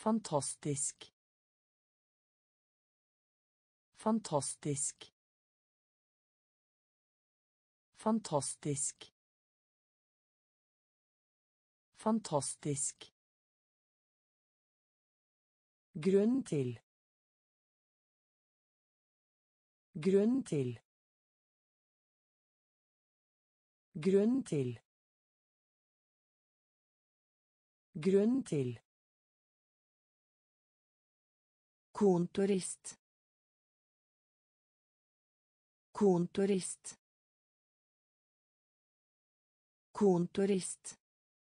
Fantastisk. Fantastisk. Fantastisk. Fantastisk. Grunn til. Grunn til. Grunn til. Grunn til. Kontorist. Kontorist. Kontorist.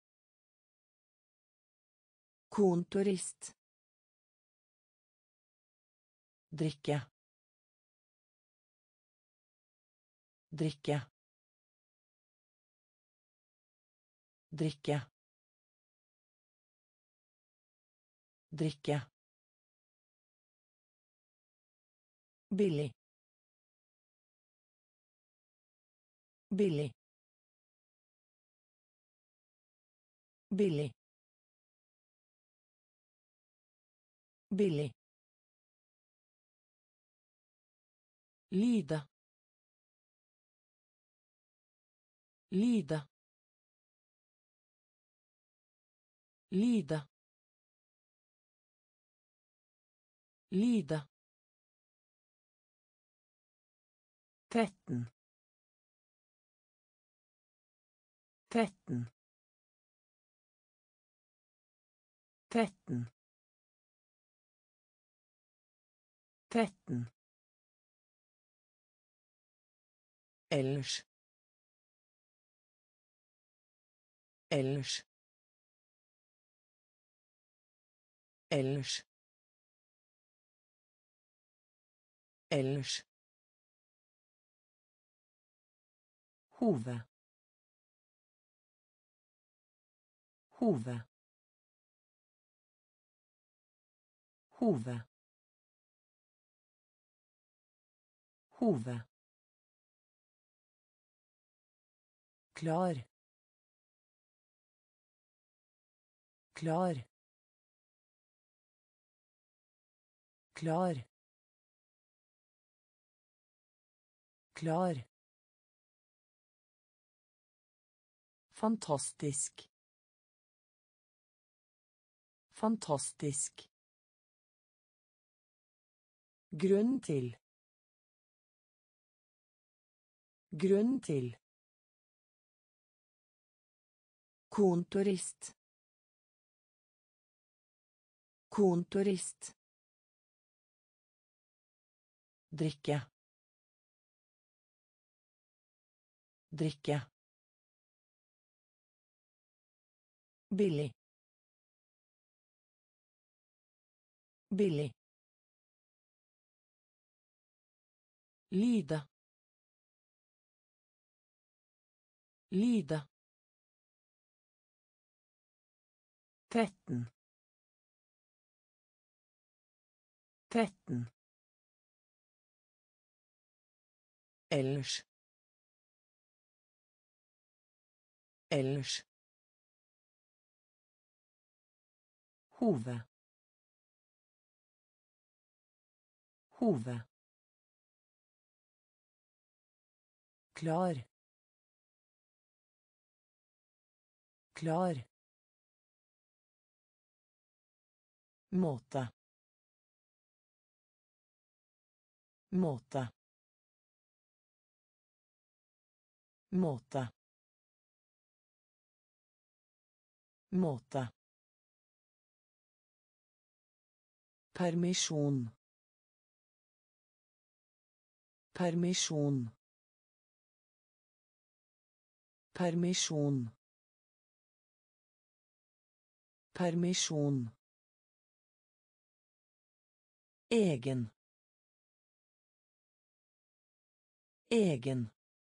Kontorist. Drikke. Drikke. Drikke. Drikke. Billig. Billig. Billig. Billig. Lide. Lide. Lide. Lide. 13. 13. 13. 13. Ellers. Ellers. Ellers. Ellers. Hove. Hove. Hove. Hove. Klar. Klar. Klar. Klar. Fantastisk. Fantastisk. Grunn til. Grunn til. Kontorist. Kontorist. Drikke. Drikke. Billig. Billig. Lide. Lide. 13. 13. Ellers. Ellers. Hove. Hove. Klar. Klar. Måte. Måte. Måte. Måte. Permisjon. Permisjon. Permisjon. Permisjon. Egen. Egen.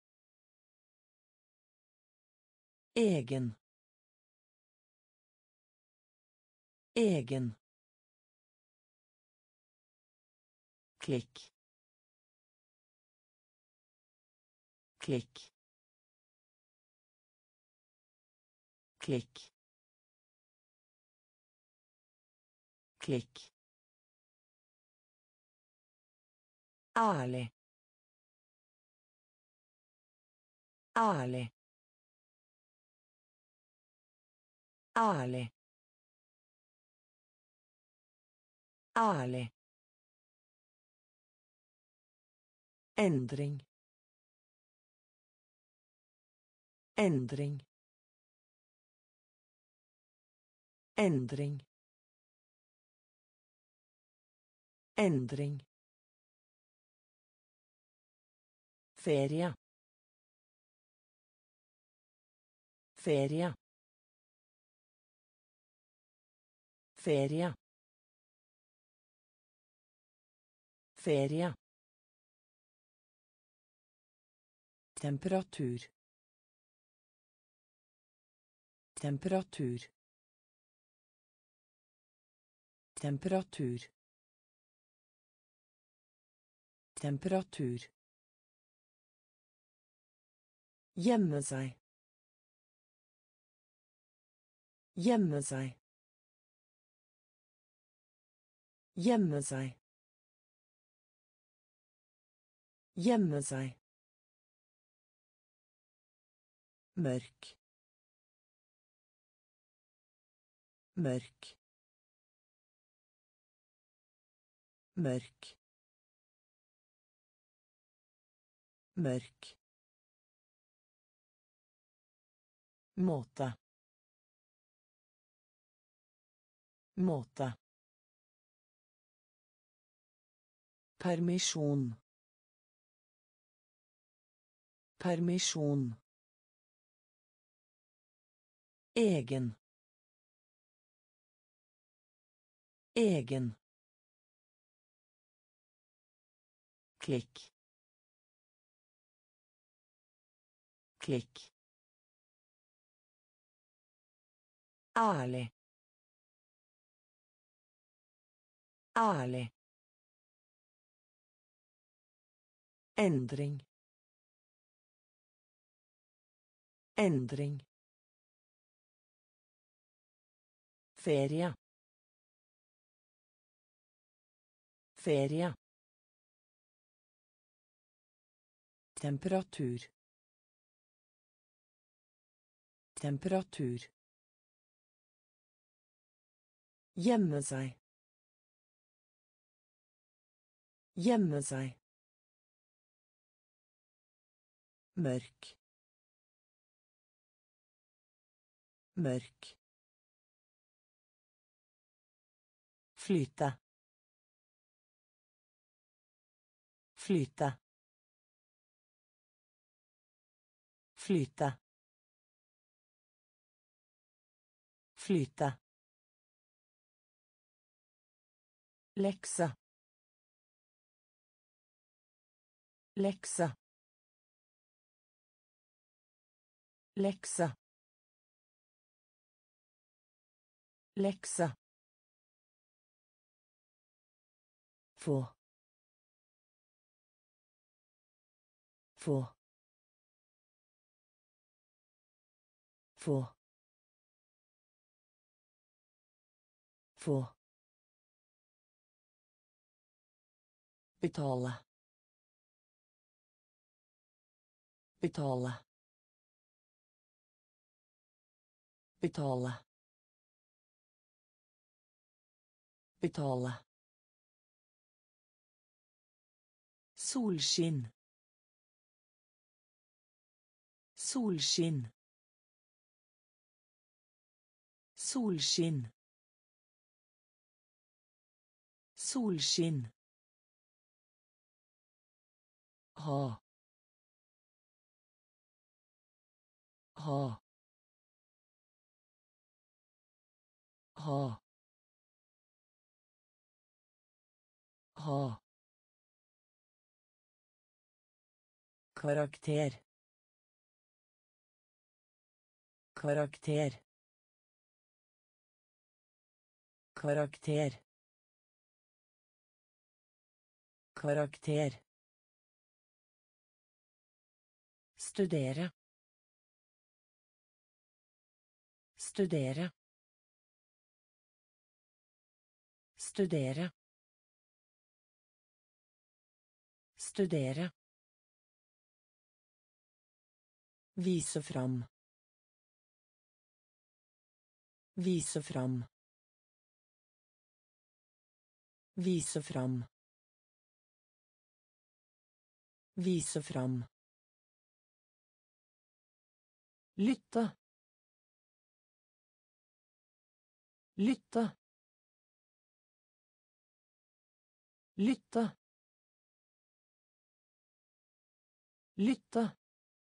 Egen. Egen. Klikk. Klikk. Klikk. klikk, ærlig, ærlig, ærlig, ærlig, endring, endring, endring, endring, ferie, ferie, ferie, ferie, temperatur, temperatur, temperatur, temperatur, gjemme seg, gjemme seg, gjemme seg, gjemme seg, mørk, mørk, mørk, mørk, måte, måte, permisjon, permisjon, egen, egen, klikk, klikk, ærlig, ærlig, endring, endring, ferie, ferie, temperatur, temperatur, gjemme seg, gjemme seg, mørk, mørk, flyte, flyte, flyte, flyte, lekse, lekse, lekse, lekse, få, få, få, få, betale, betale, betale, betale, solskinn, solskinn, solskinn, solskinn, ha, ha, ha, ha, karakter, karakter, karakter, karakter, studere, studere, Studere. Studere. Vise fram. Vise fram. Vise fram. Vise fram. Lytte. Lytte. Lytte. Lytte.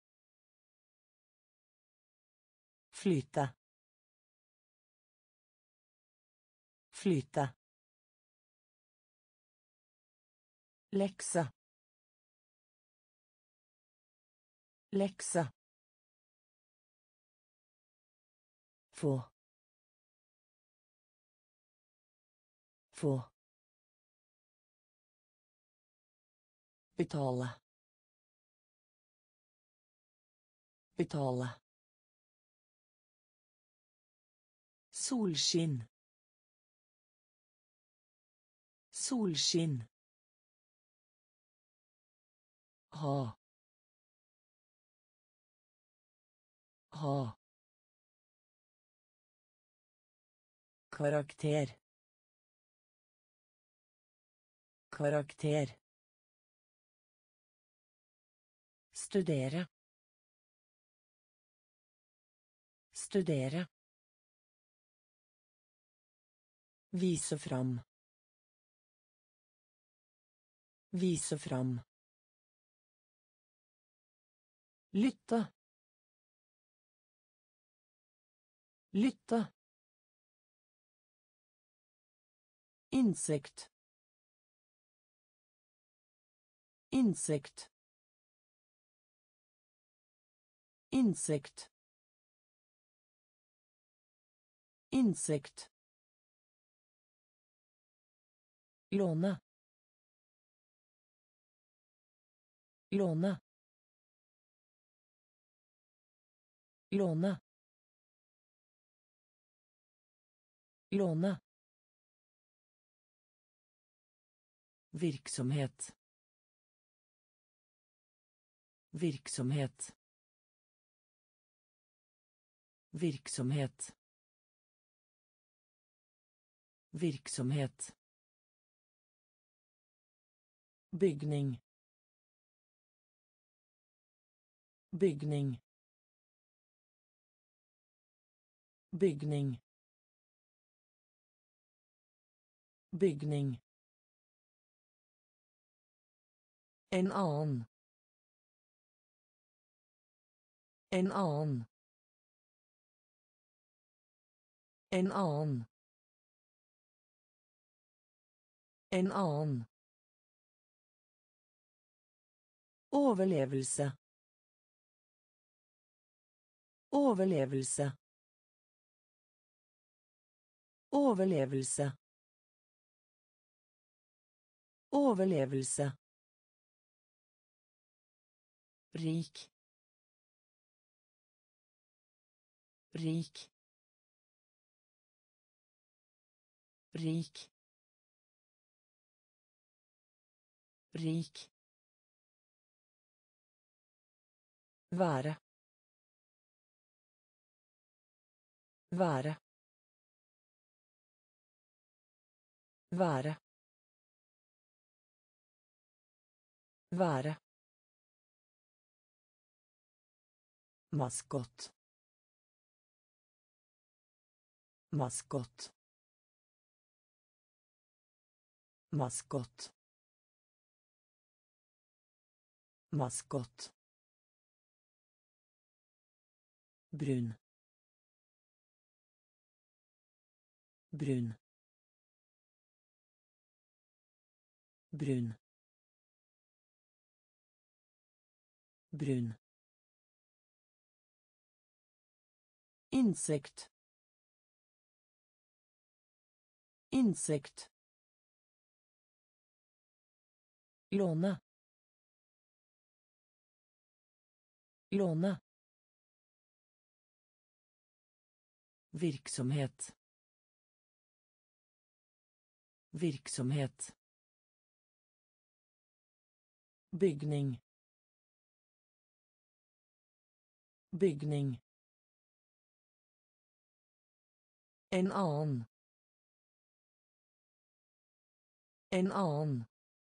Flyte. Flyte. Lekse. Lekse. Få. Få. Betale. Betale. Solskinn. Solskinn. Ha. Ha. Karakter. Karakter. Studere. Studere. Vise fram. Vise fram. Lytte. Lytte. Insekt. Insekt. Insekt. Insekt. Låne. Låne. Låne. Låne. Virksomhet. Virksomhet. Virksomhet. Virksomhet. Bygning. Bygning. Bygning. Bygning. En annen. En annen. En annen. En annen. Overlevelse. Overlevelse. Overlevelse. Overlevelse. Rik. Rik. Rik. Rik. Være. Være. Være. Være. Maskott. Maskott. Maskott. Maskott. Brun. Brun. Brun. Brun. Insekt. Insekt. Låne. Låne. Virksomhet. Virksomhet. Bygning. Bygning. En annen. En annen.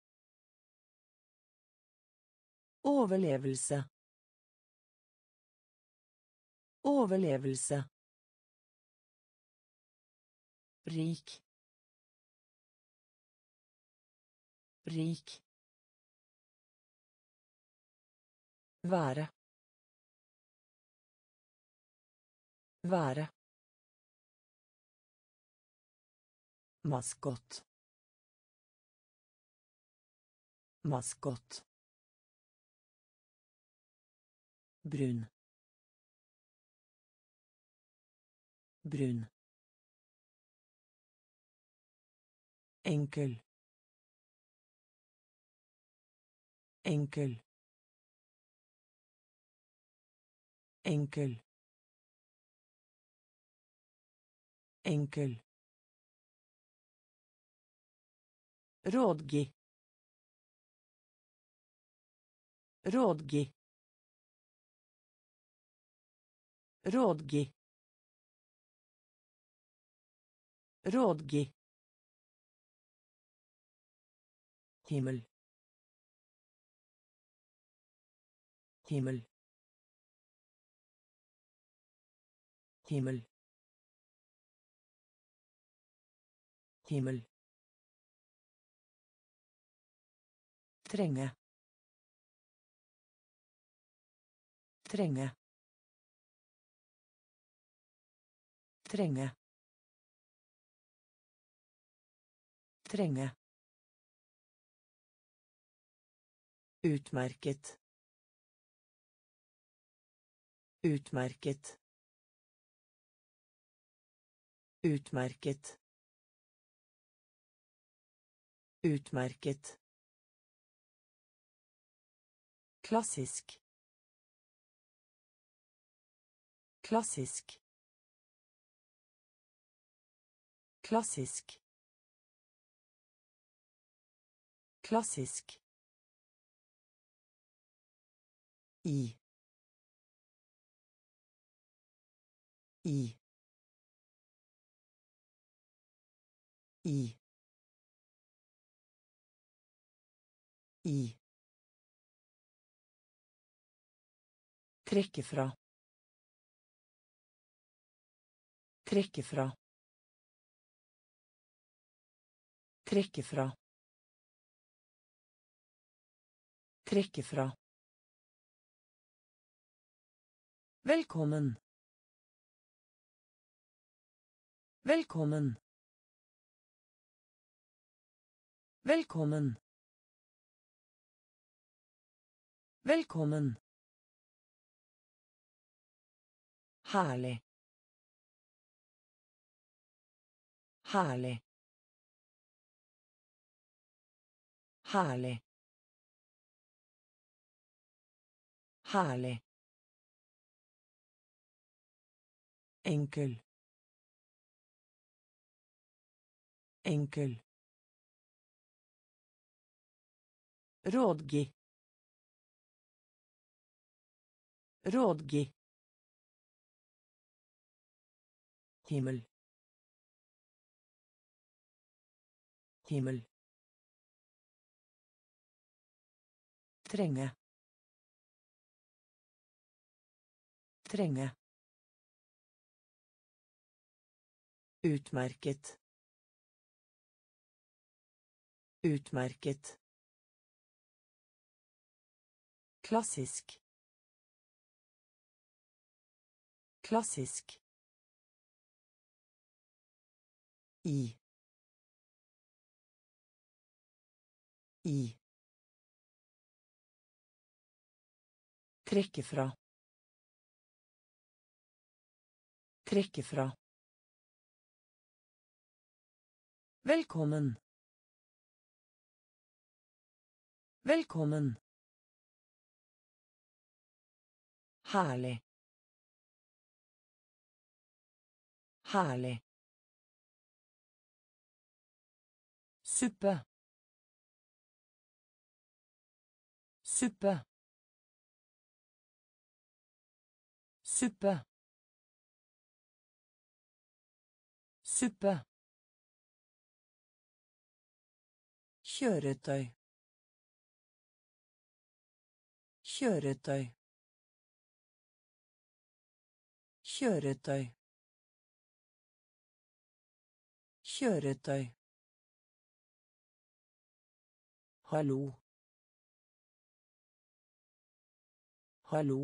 Overlevelse. Overlevelse. Rik. Rik. Være. Være. Maskott. Maskott. Brun. Brun. Enkel. Enkel. Enkel. Enkel. Rådgi. Rådgi. Rådgi. Rådgi. Himmel. Himmel. Himmel. Himmel. Trenge. Trenge. Trenge. Trenge. Utmerket. Utmerket. Utmerket. Utmerket. Klassisk. Klassisk. Klassisk. Klassisk. I. I. I. I. Trekke fra. Trekke fra. Trekke fra. Trekke fra. Velkommen. Velkommen. Velkommen. Velkommen. Herlig. Herlig. Herlig. Herlig. Enkel. Enkel. Rådgi. Rådgi. Himmel. Himmel. Trenge. Trenge. Utmerket. Utmerket. Klassisk. Klassisk. I. I. Trekke fra. Trekke fra. Velkommen. Velkommen. Herlig. Herlig. Suppe. Suppe. Suppe. Suppe. Kjøretøy. Kjøretøy. Kjøretøy. Kjøretøy. Hallo. Hallo.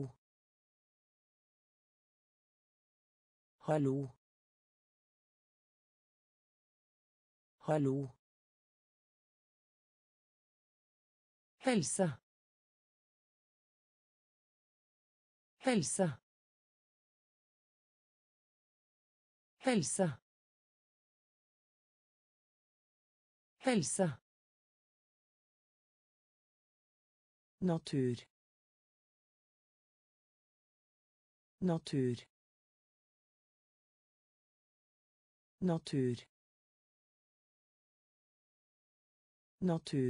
Hallo. Hallo. Helse. Helse. Helse. Helse. Natur. Natur. Natur. Natur.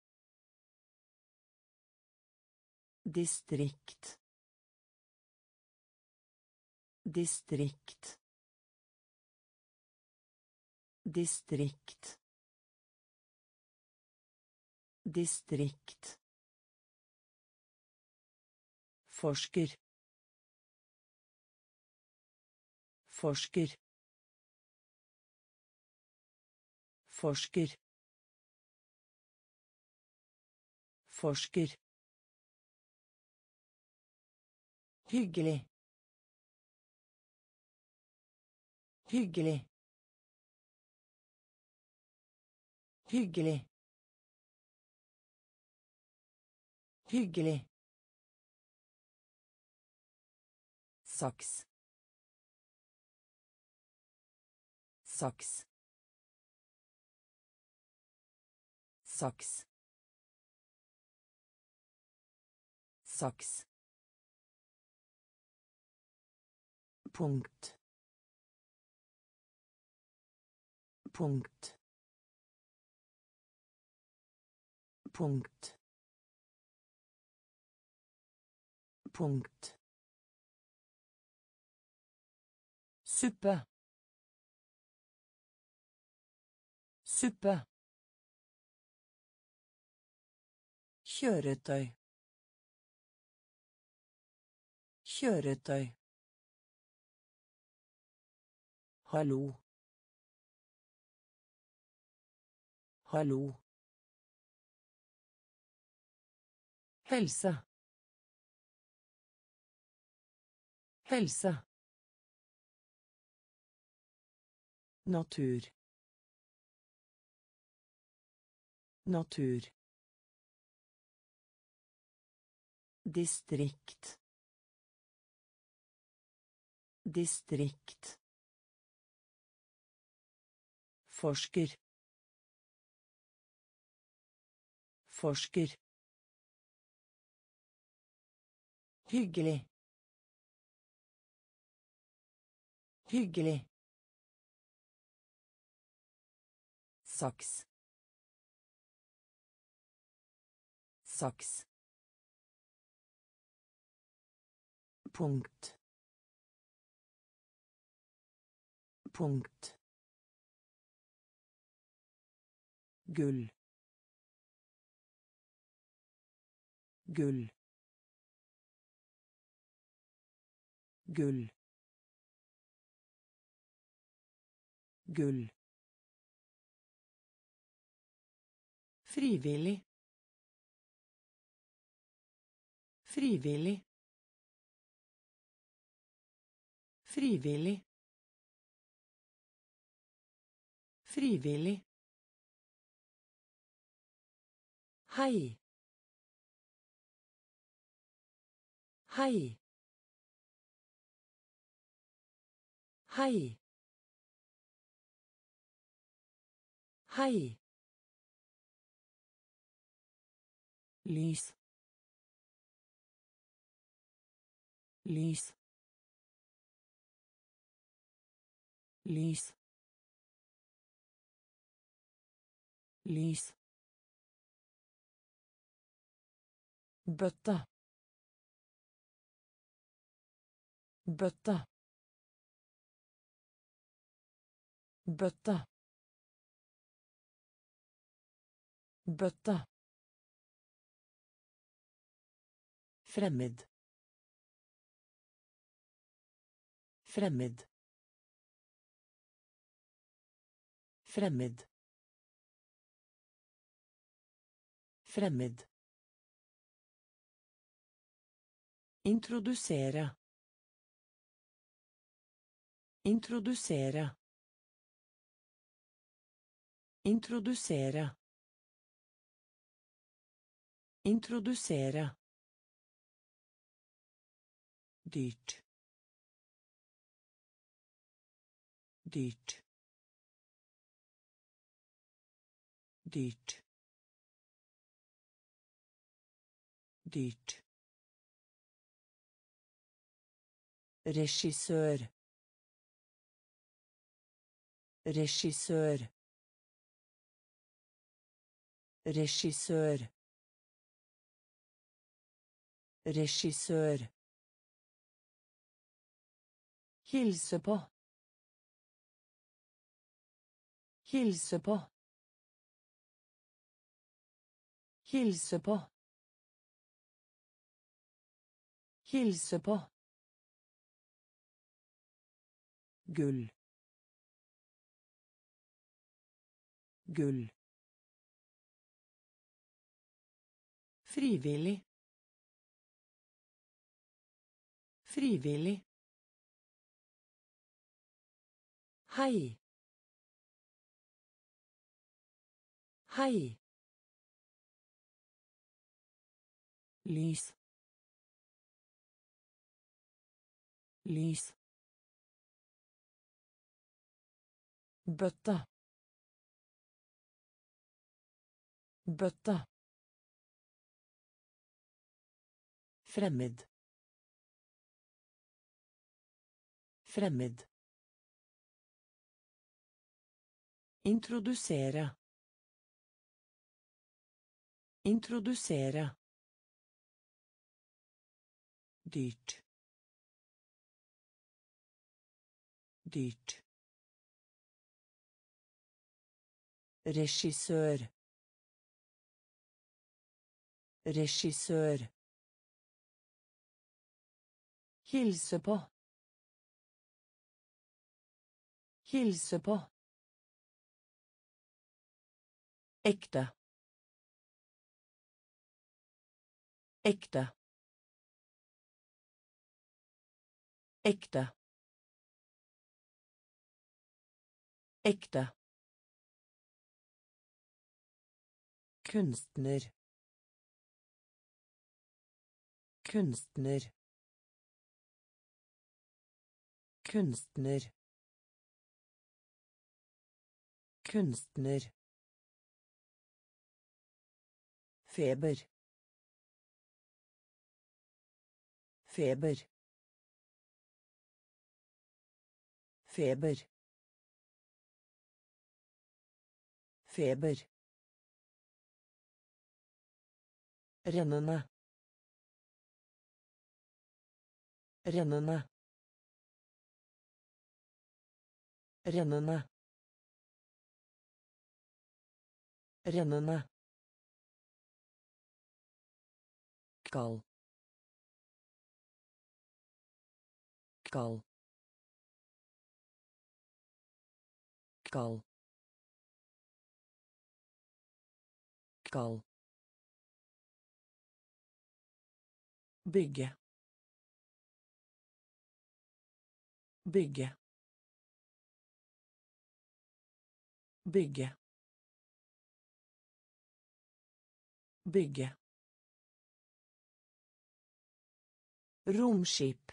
Distrikt. Distrikt. Distrikt. Distrikt. Forsker. Forsker. Forsker. Forsker. Hyggelig. Hyggelig. Hyggelig. Hyggelig. Saks. Saks. Saks. Saks. Punkt. Punkt. Punkt. Punkt. Suppe. Suppe. Kjøretøy. Kjøretøy. Hallo. Hallo. Helse. Helse. Natur. Natur. Distrikt. Distrikt. Forsker. Forsker. Hyggelig. Hyggelig. Saks. Saks. Punkt. Punkt. Gull. Gull. Gull. Gull. Frivillig. Frivillig. Frivillig. Frivillig. Hei. Hei. Hei. Hei. Lys. Lys. Lys. lys, bøtte, bøtte, bøtte, bøtte, fremmed, fremmed, fremmed, fremmed, introdusere, introdusere, introdusere, introdusere, dyrt, dyrt, dyrt, dyrt, regissør, regissør, regissør, regissør, hilse på, hilse på, hilse på, hilse på, gull, gull, frivillig, frivillig, hei, hei, lys, lys, bøtte, bøtte, fremmed, fremmed, introdusere, introdusere, dyrt, dyrt, regissør, regissør, hilse på, hilse på, ekte, ekte, ekte, ekte, kunstner, kunstner, kunstner, kunstner, feber, feber, feber, feber, rennende, rennende, rennende, rennende, kald, kald, kald, kald, bygge, bygge, bygge, bygge, romskip,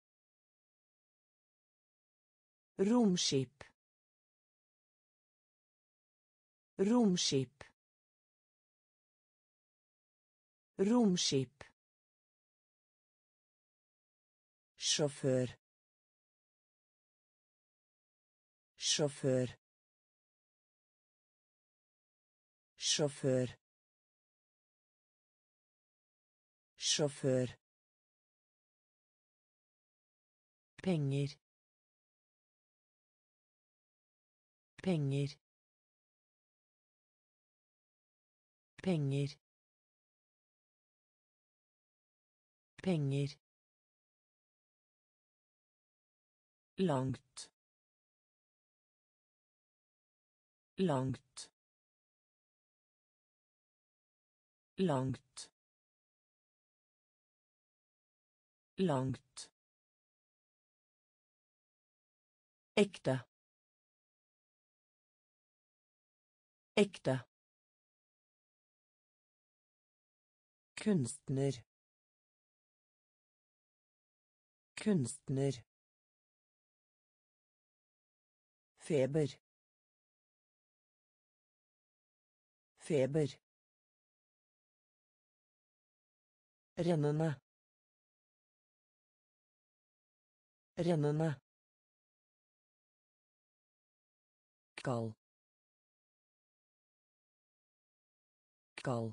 romskip, romskip, romskip, sjåfør, sjåfør, Sjåfør. Sjåfør. Penger. Penger. Penger. Penger. Langt. Langt. Langt. Langt. Ekte. Ekte. Kunstner. Kunstner. Feber. Feber. Rennende. Rennende. Kald. Kald.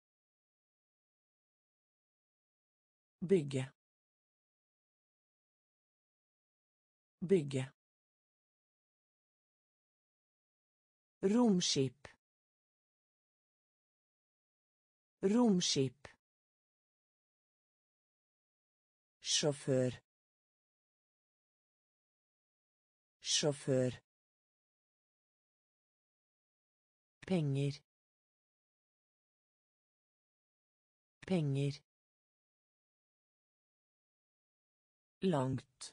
Bygge. Bygge. Romskip. Romskip. Sjåfør. Sjåfør. Penger. Penger. Langt.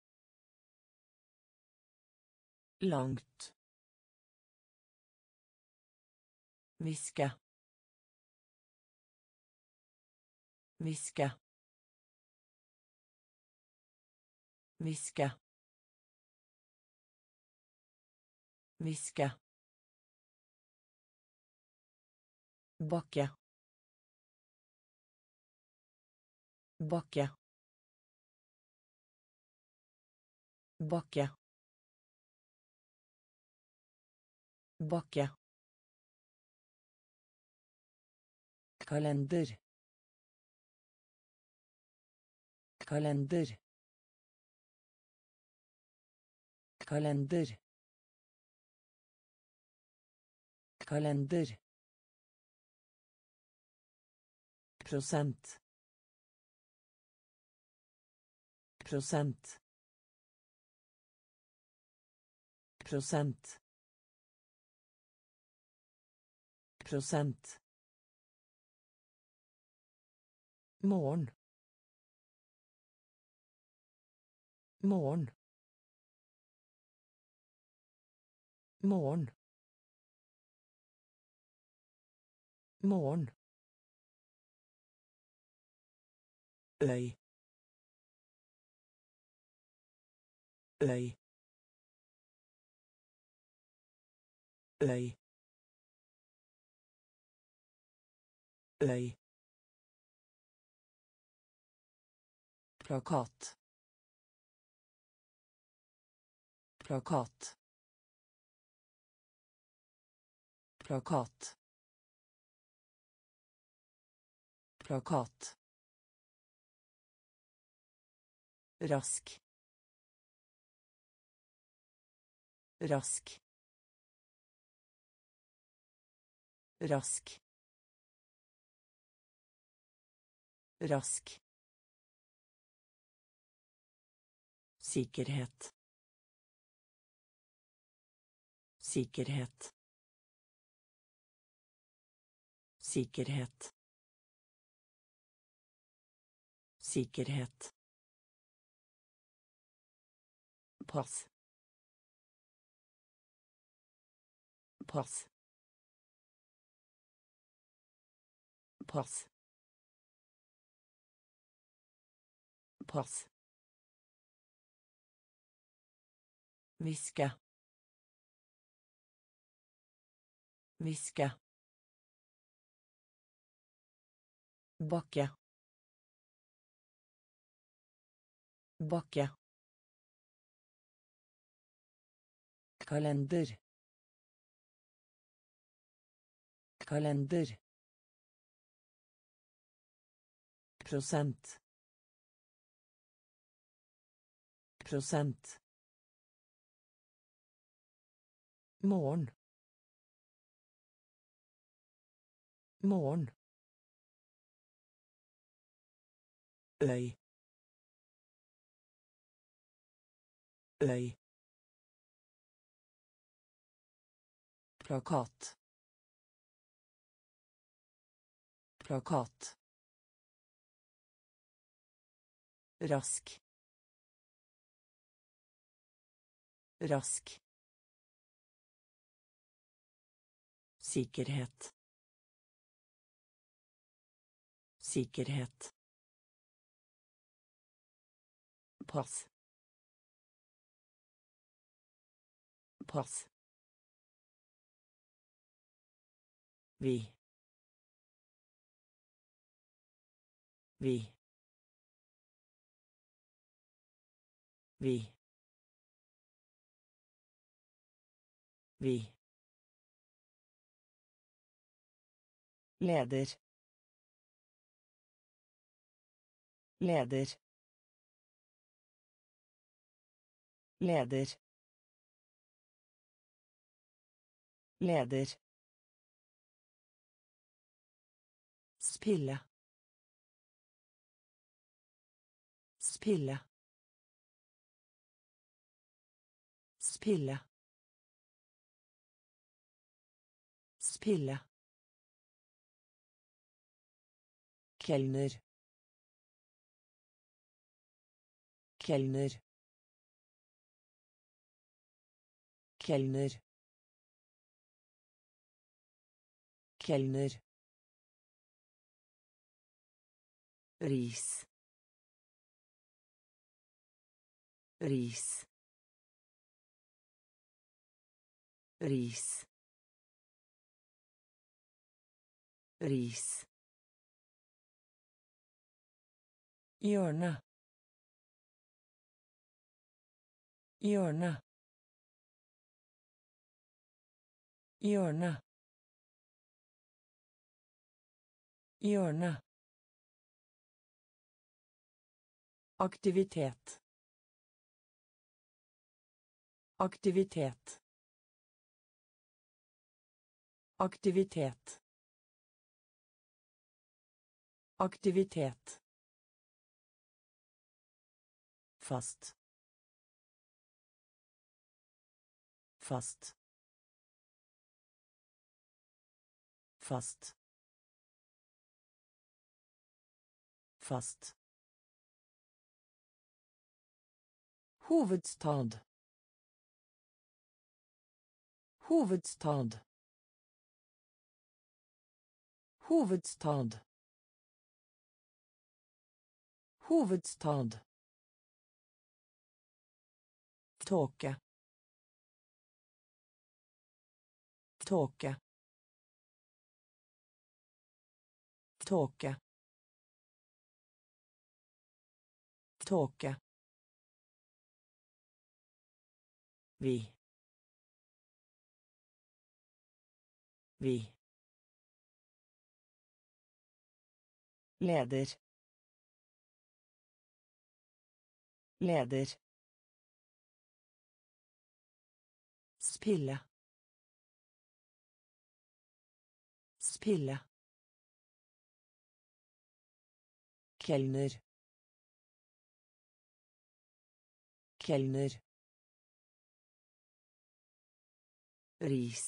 Langt. Viske. Viske. Viske. Viske. Bakke. Bakke. Bakke. Bakke. Kalender. Kalender. Kalender. Kalender. Prosent. Prosent. Prosent. Prosent. Morgen. Morgen. Morgen. Morgen. Øy. Øy. Øy. Øy. Plakat. Plakat. Plakat. Plakat. Rask. Rask. Rask. Rask. Sikkerhet. Sikkerhet. Sikkerhet. Sikkerhet. Pass. Pass. Pass. Pass. Viske. Viske. Bakke. Bakke. Kalender. kalender prosent prosent morgen morgen øy øy plakat plakat rask rask sikkerhet sikkerhet pass pass vi vi vi vi leder leder leder leder spille spille spille spille kelner kelner kelner kelner ris ris ris ris hjørne hjørne hjørne hjørne aktivitet aktivitet aktivitet aktivitet fast fast fast fast hovedstad hovedstad hovedstad hovedstad tåke tåke tåke tåke vi vi leder leder spille spille kelner kelner ris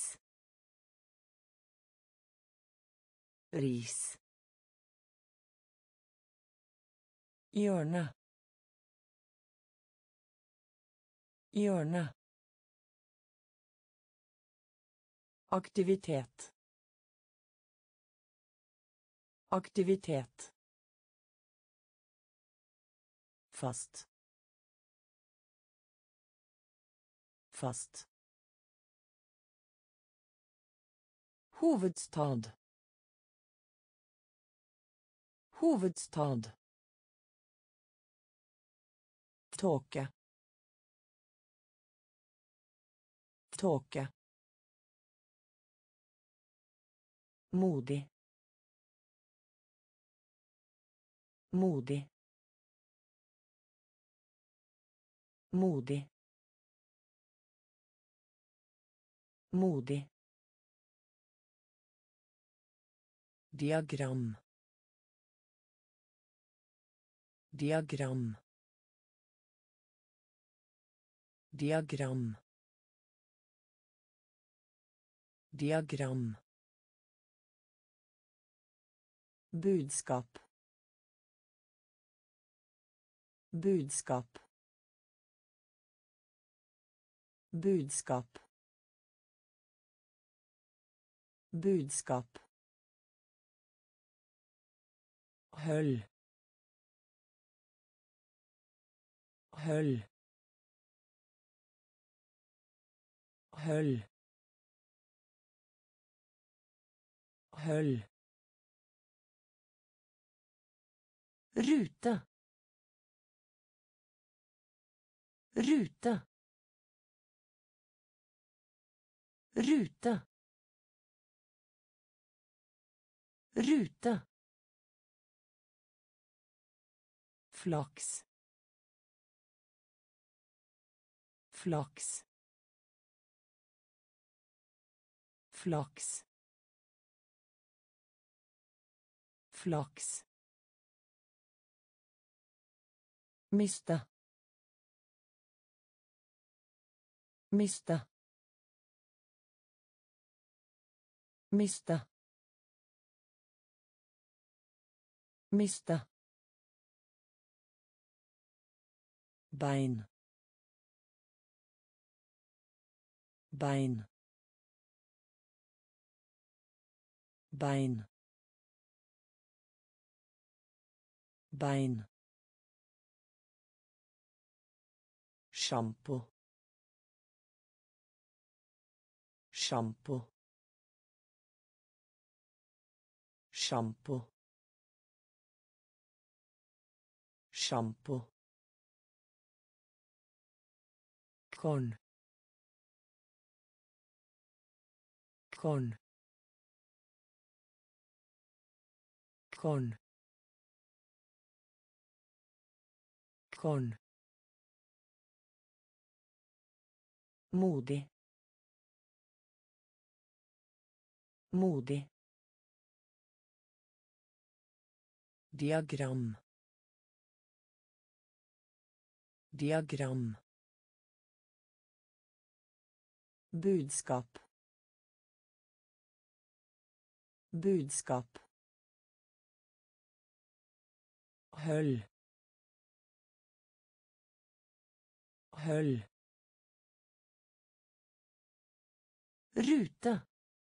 ris hjørne hjørne aktivitet aktivitet fast fast hovedstad hovedstad tåke tåke modig, modig, modig, modig, diagram, diagram, diagram, diagram, budskap, budskap, budskap, budskap, høll, høll, høll, høll, rute, rute, rute, rute, flaks, flaks, flaks, flaks, miste, miste, miste, miste, bein, bein, bein, bein, shampoo, shampoo, shampoo, shampoo, korn, korn, korn, korn, modig, modig, diagram, diagram, budskap, budskap, høll, høll, rute,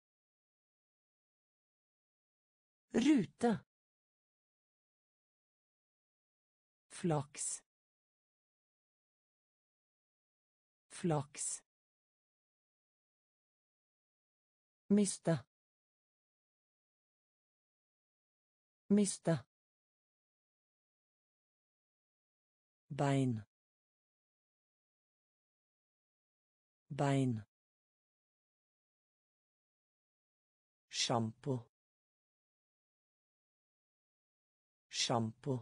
rute, flaks, flaks, miste, miste, bein, bein, shampoo, shampoo,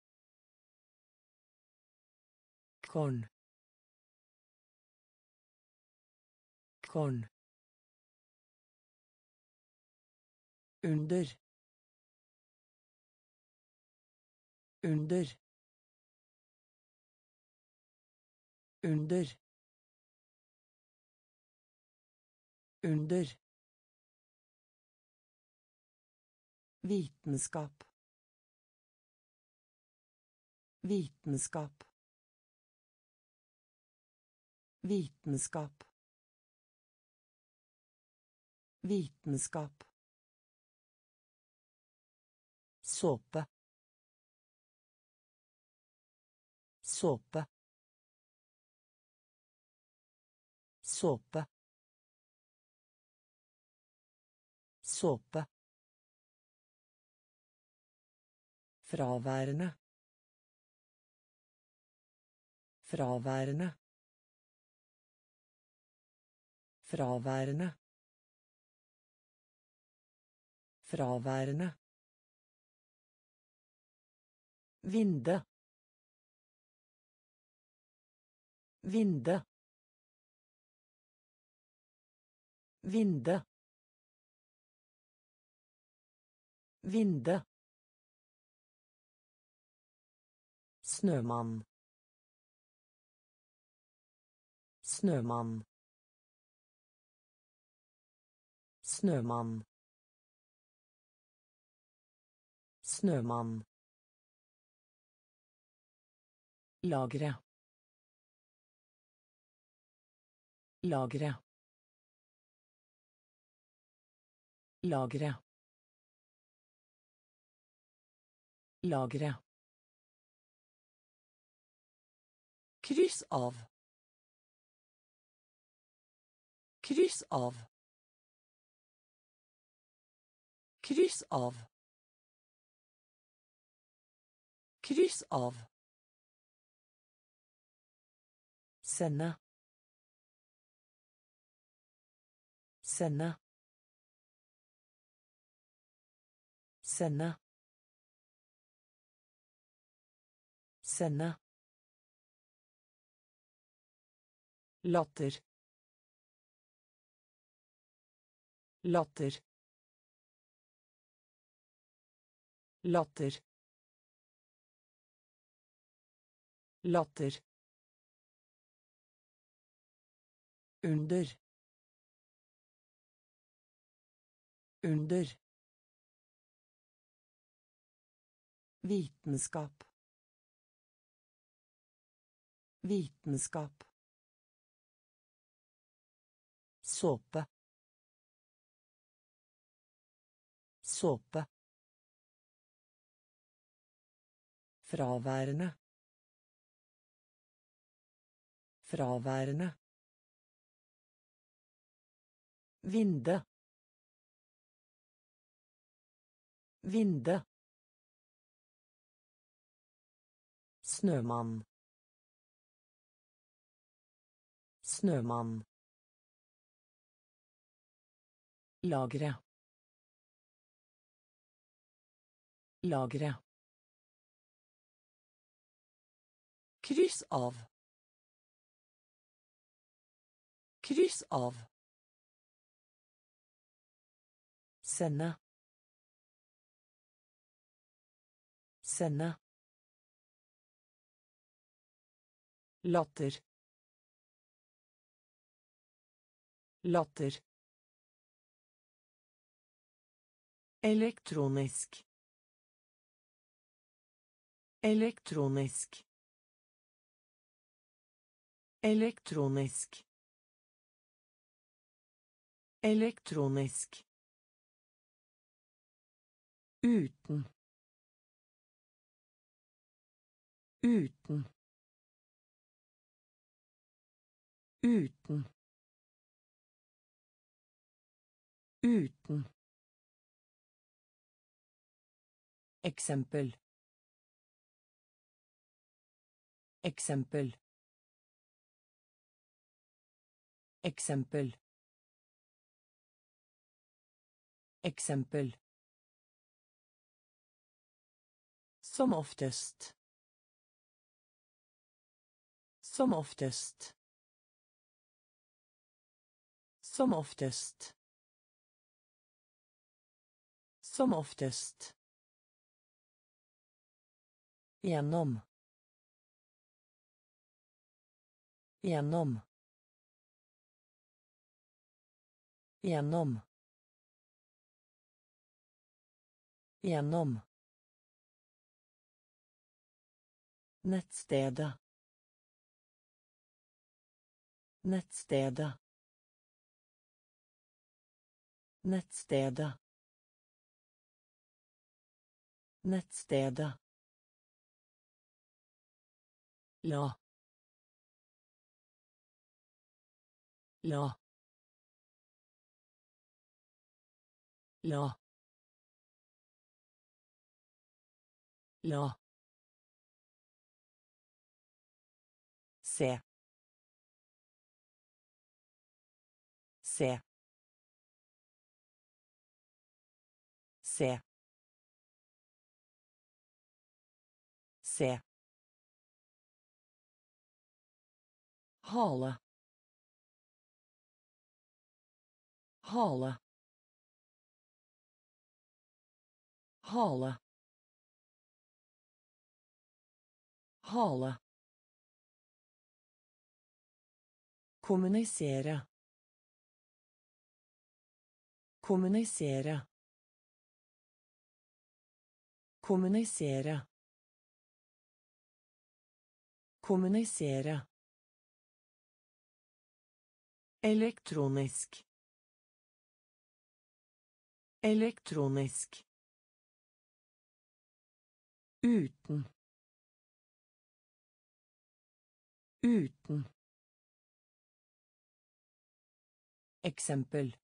korn, korn, under, under, under, under, vitenskap, vitenskap, vitenskap, vitenskap, såpe, såpe, såpe, såpe, fraværende, fraværende, fraværende, Fraværende. Vinde. Vinde. Vinde. Vinde. Snømann. Snømann. Snømann. Snømann. Lagre. Lagre. Lagre. Lagre. Kryss av. Kryss av. Kryss av. Kryss av. Sende. Sende. Sende. Sende. Latter. Latter. Latter. Latter. Under. Under. Vitenskap. Vitenskap. Såpe. Såpe. Fraværende. Fraværende. Vinde. Vinde. Snømann. Snømann. Lagre. Lagre. Kryss av. Kryss av. Sende. Sende. Latter. Latter. Elektronisk. Elektronisk. Elektronisk. Elektronisk. Uten. Uten. Uten. Uten. Eksempel. Eksempel. Eksempel. Eksempel. Som oftest. Som oftest. Som oftest. Som oftest. Gjennom. Gjennom. Gjennom. Gjennom. Nettstedet. Nettstedet. Nettstedet. Nettstedet. La. La. La. La. Se. Se. Se. Se. Hale. Hale. Hale. Hale. Kommunisere. Kommunisere. Kommunisere. Kommunisere. Elektronisk. Elektronisk. Uten. Uten. Eksempel.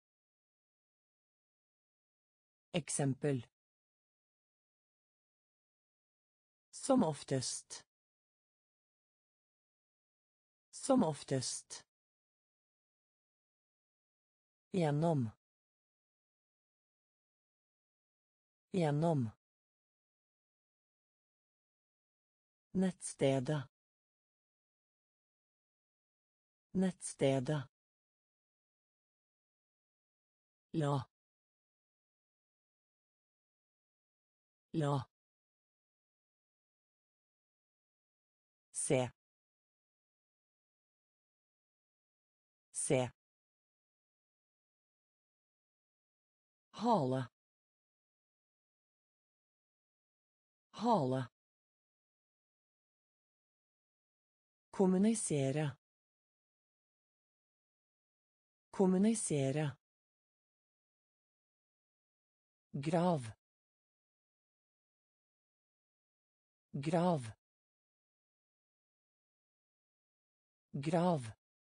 Eksempel. Som oftest. Som oftest. Gjennom. Gjennom. Nettstedet. Nettstedet. La. La. Se. Se. Hale. Hale. Kommunisere. Kommunisere. Grav. Grav. Grav.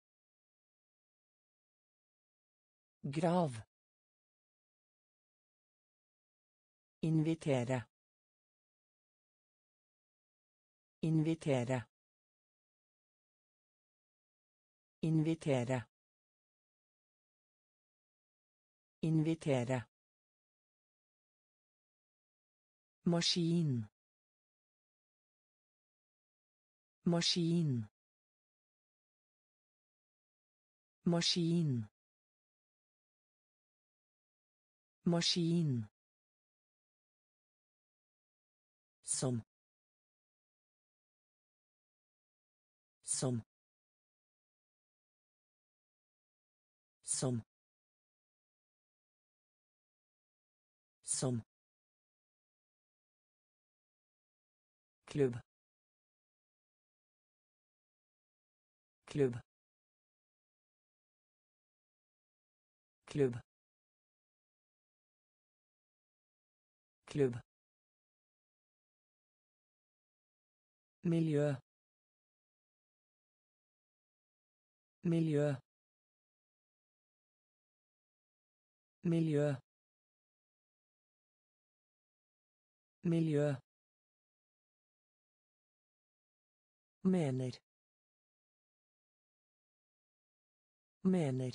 Grav. Invitere. Invitere. Invitere. Invitere. Maskin. Maskin. Maskin. Maskin. Som. Som. Som. Som. Klubb. Klubb. Klubb. Klubb. Miljø. Miljø. Miljø. Miljø. Mener. Mener.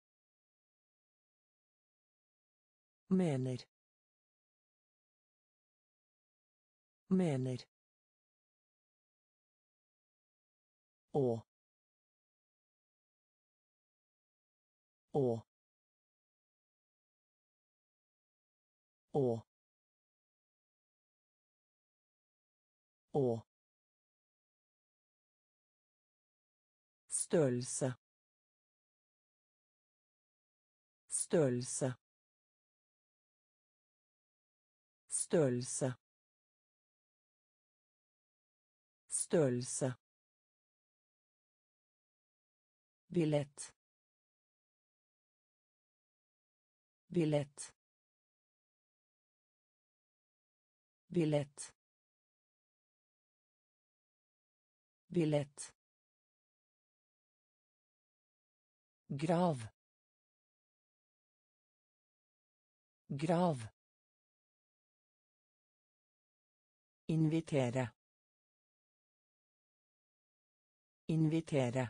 Mener. Mener. Å. Å. Å. Å. Størrelse. Størrelse. Størrelse. Størrelse. Billett. Billett. Billett. Billett. Grav. Grav. Invitere. Invitere.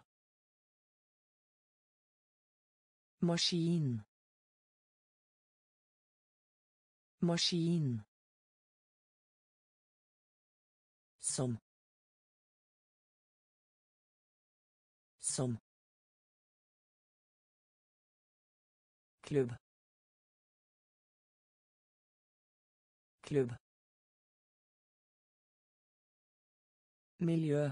Maskin. Maskin. Som. Som. Klubb. Klubb. Miljø.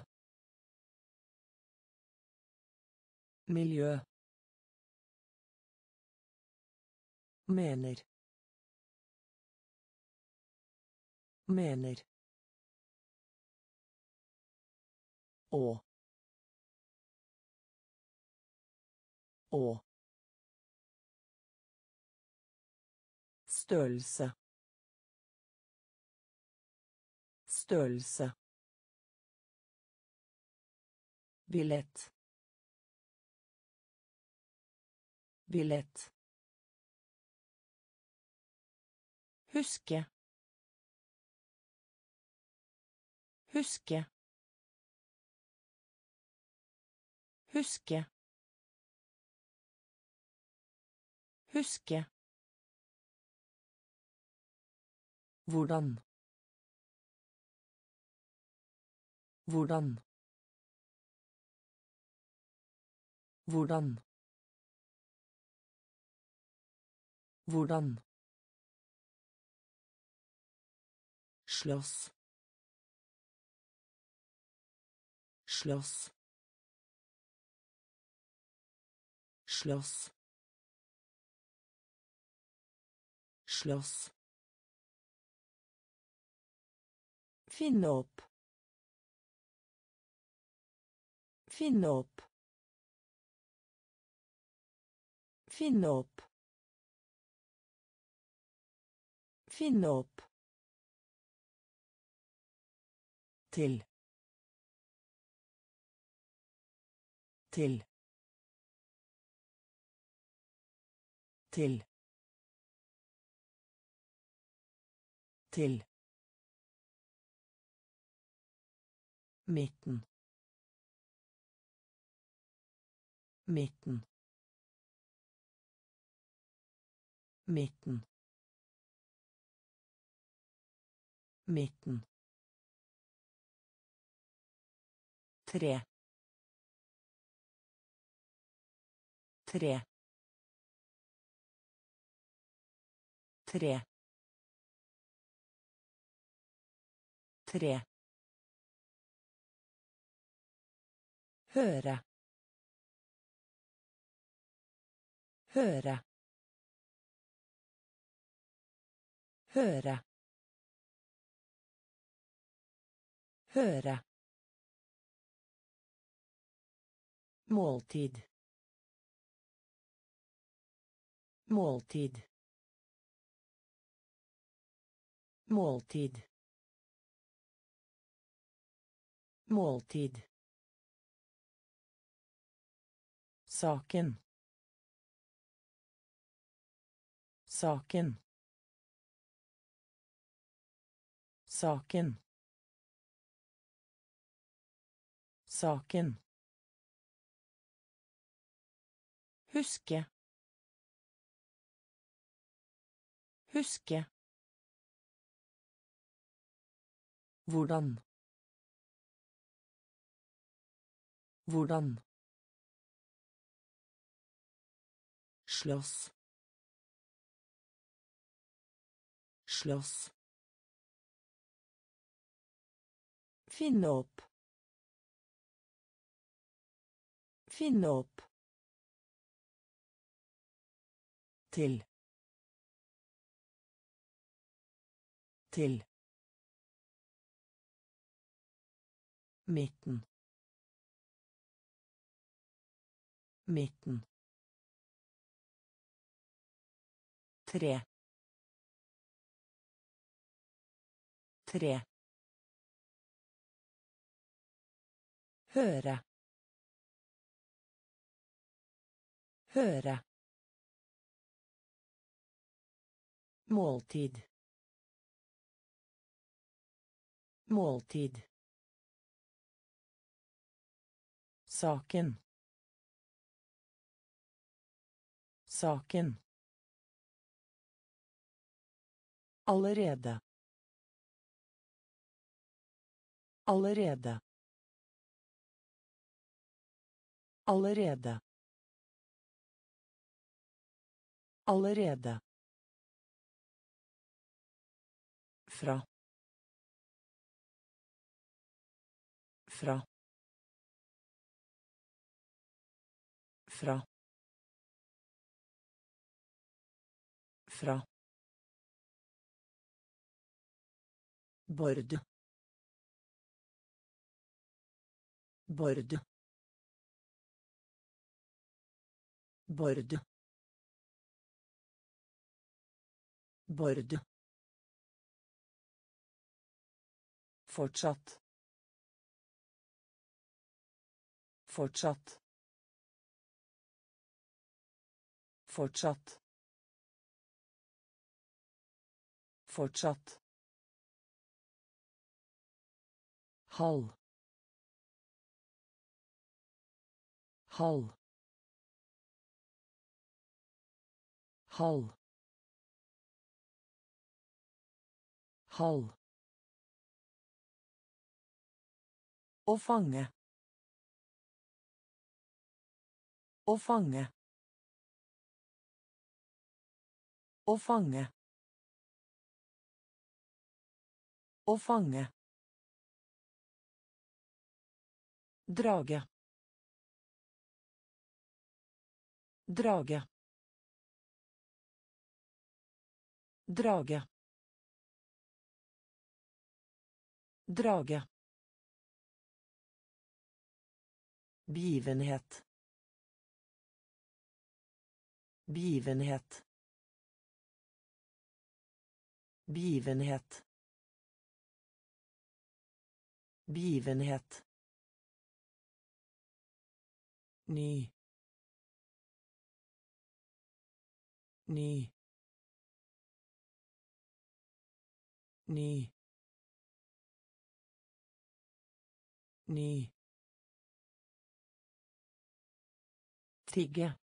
Miljø. Mener. Mener. Å. Å. Størrelse. Størrelse. Billett. Billett. Huske. Huske. Huske. Huske. Hvordan. Hvordan. Hvordan. Hvordan. Slåss. Slåss. Slåss. Slåss. Finne opp. Finne opp. Finne opp. Finne opp. Til. Til. Til. Til. Midten. Midten. Midten. Midten. Tre. Tre. Tre. Tre. Høre. Høre. Høre. Høre. Måltid. Måltid. Måltid. Måltid. Saken. Saken. Saken. Saken. Huske. Huske. Hvordan. Hvordan. Slåss. Slåss. Finne opp. Finne opp. Til. Til. Midten. Midten. Tre. Tre. Høre. Høre. Måltid. Måltid. Saken. Saken. Allerede. Allerede. Allerede. Allerede. Fra. Fra. Fra. Fra. Bord. Bord. Bord. Bord. Fortsatt. Fortsatt. Fortsatt. Fortsatt. Halv. Halv. Halv. Halv. Å fange. Å fange. Å fange. Å fange. Drage. Drage. Drage. Drage. Begivenhet. Begivenhet. Begivenhet. Begivenhet. Ny. Ny. Ny. Ny. Tigge.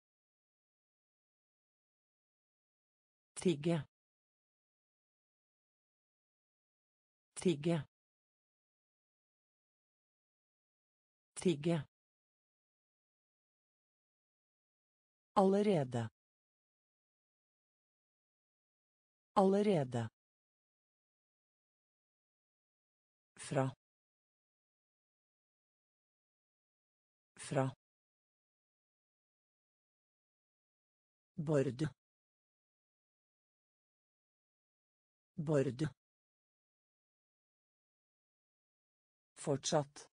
Tigge. Tigge. Tigge. Allerede. Allerede. Fra. Fra. Bord. Bord. Fortsatt.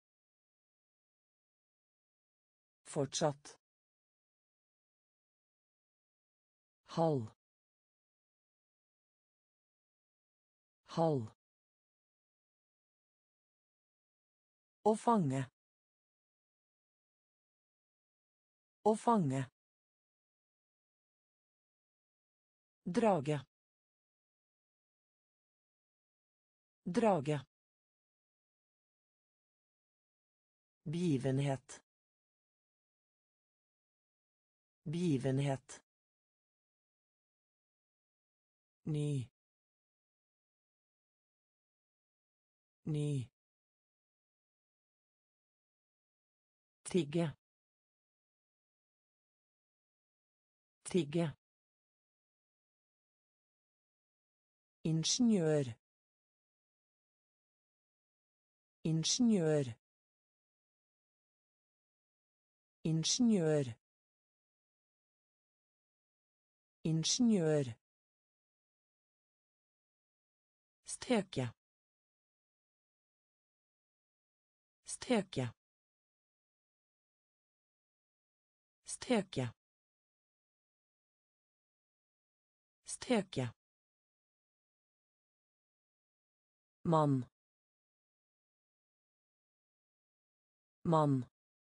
Fortsatt. Halv. Halv. Å fange. Å fange. Drage. Drage. Begivenhet. Begivenhet. Ny. Ny. Tigge. Tigge. Ingeniør. Ingeniør. Ingeniør. Ingeniør. Steke. Steke. Steke. Steke. Mann. Mann.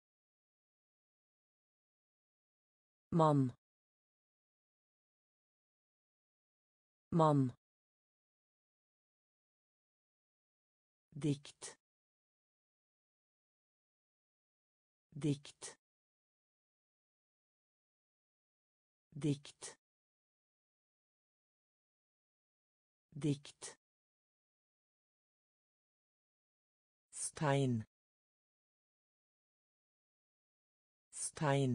Mann. Mann. Dikt. Dikt. Dikt. dikt stein stein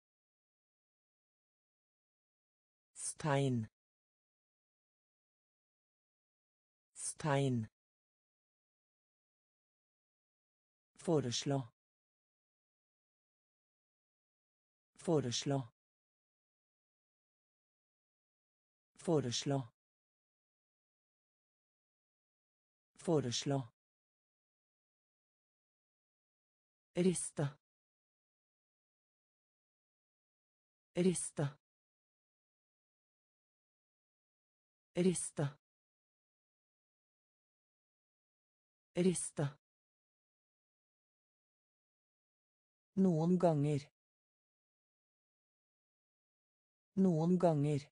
stein stein foreslå foreslå foreslå foreslå riste riste riste riste noen ganger noen ganger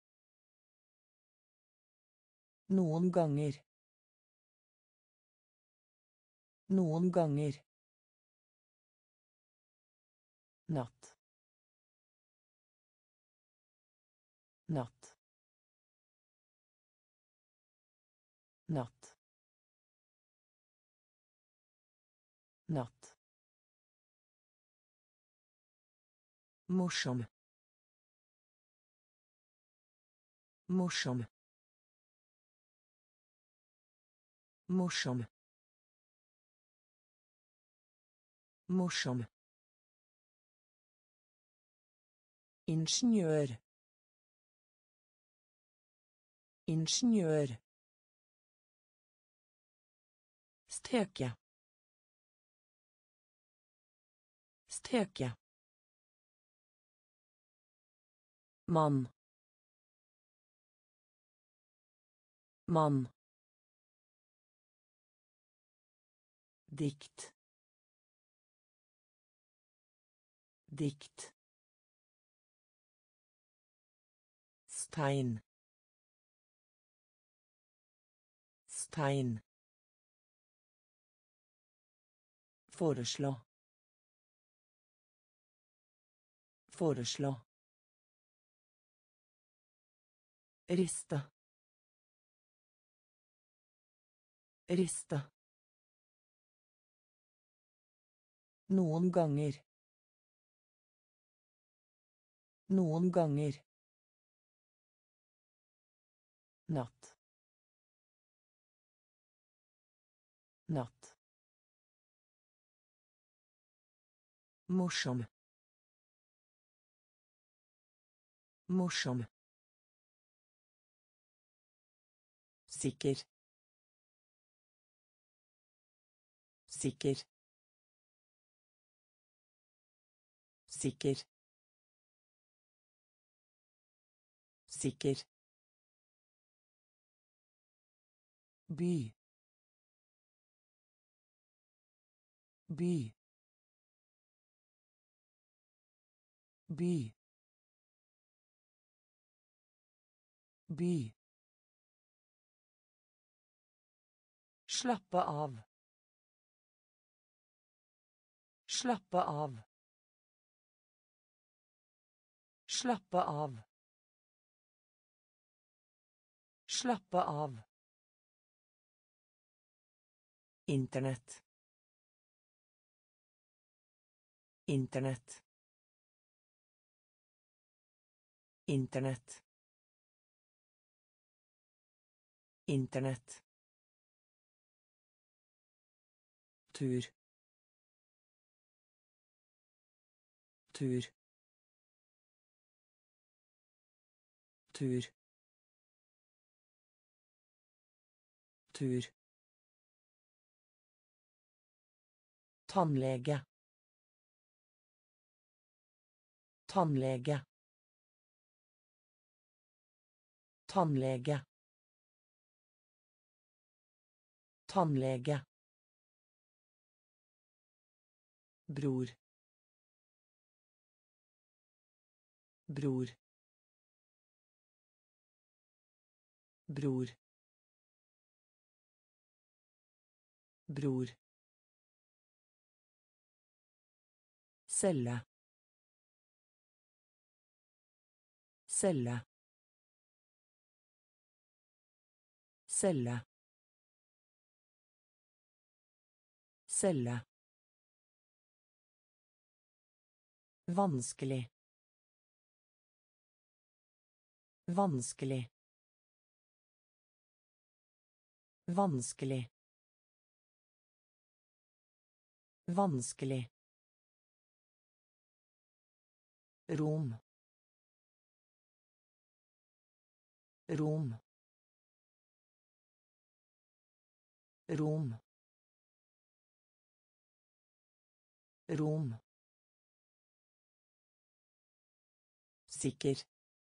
noen ganger noen ganger natt natt natt natt morsom morsom morsom morsom ingeniør ingeniør steke steke mann mann dikt dikt stein stein foreslå foreslå riste riste noen ganger noen ganger natt natt morsom morsom sikker sikker sikker sikker by by by by slappe av slappe av slappe av slappe av internett internett internett internett tur tur tur tur tannlege tannlege tannlege tannlege bror bror bror bror celle celle Celle. Celle. Vanskelig. Vanskelig. Vanskelig. Vanskelig. Rom. Rom. Rom. Rom. Sikker.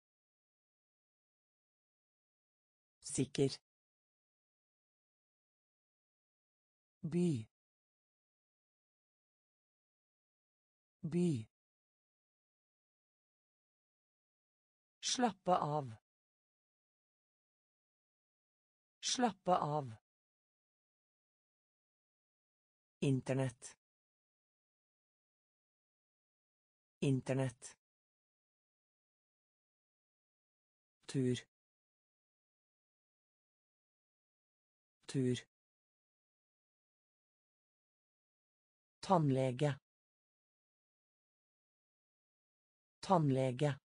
Sikker. By. By. Slappe av. Slappe av. Internett. Internett. Tur. Tur. Tannlege. Tannlege.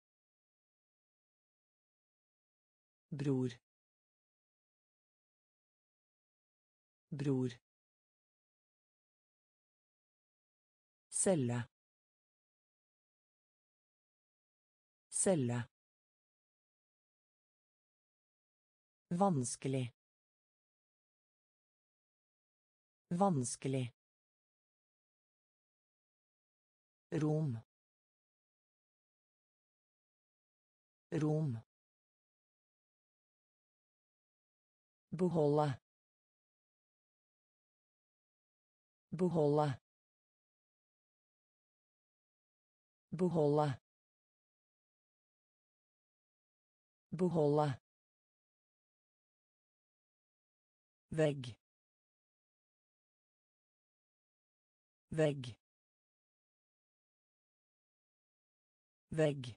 Bror. Bror. Celle. Celle. Vanskelig. Vanskelig. Rom. Rom. Beholde. Beholde. Beholde. Beholde. Vegg. Vegg. Vegg.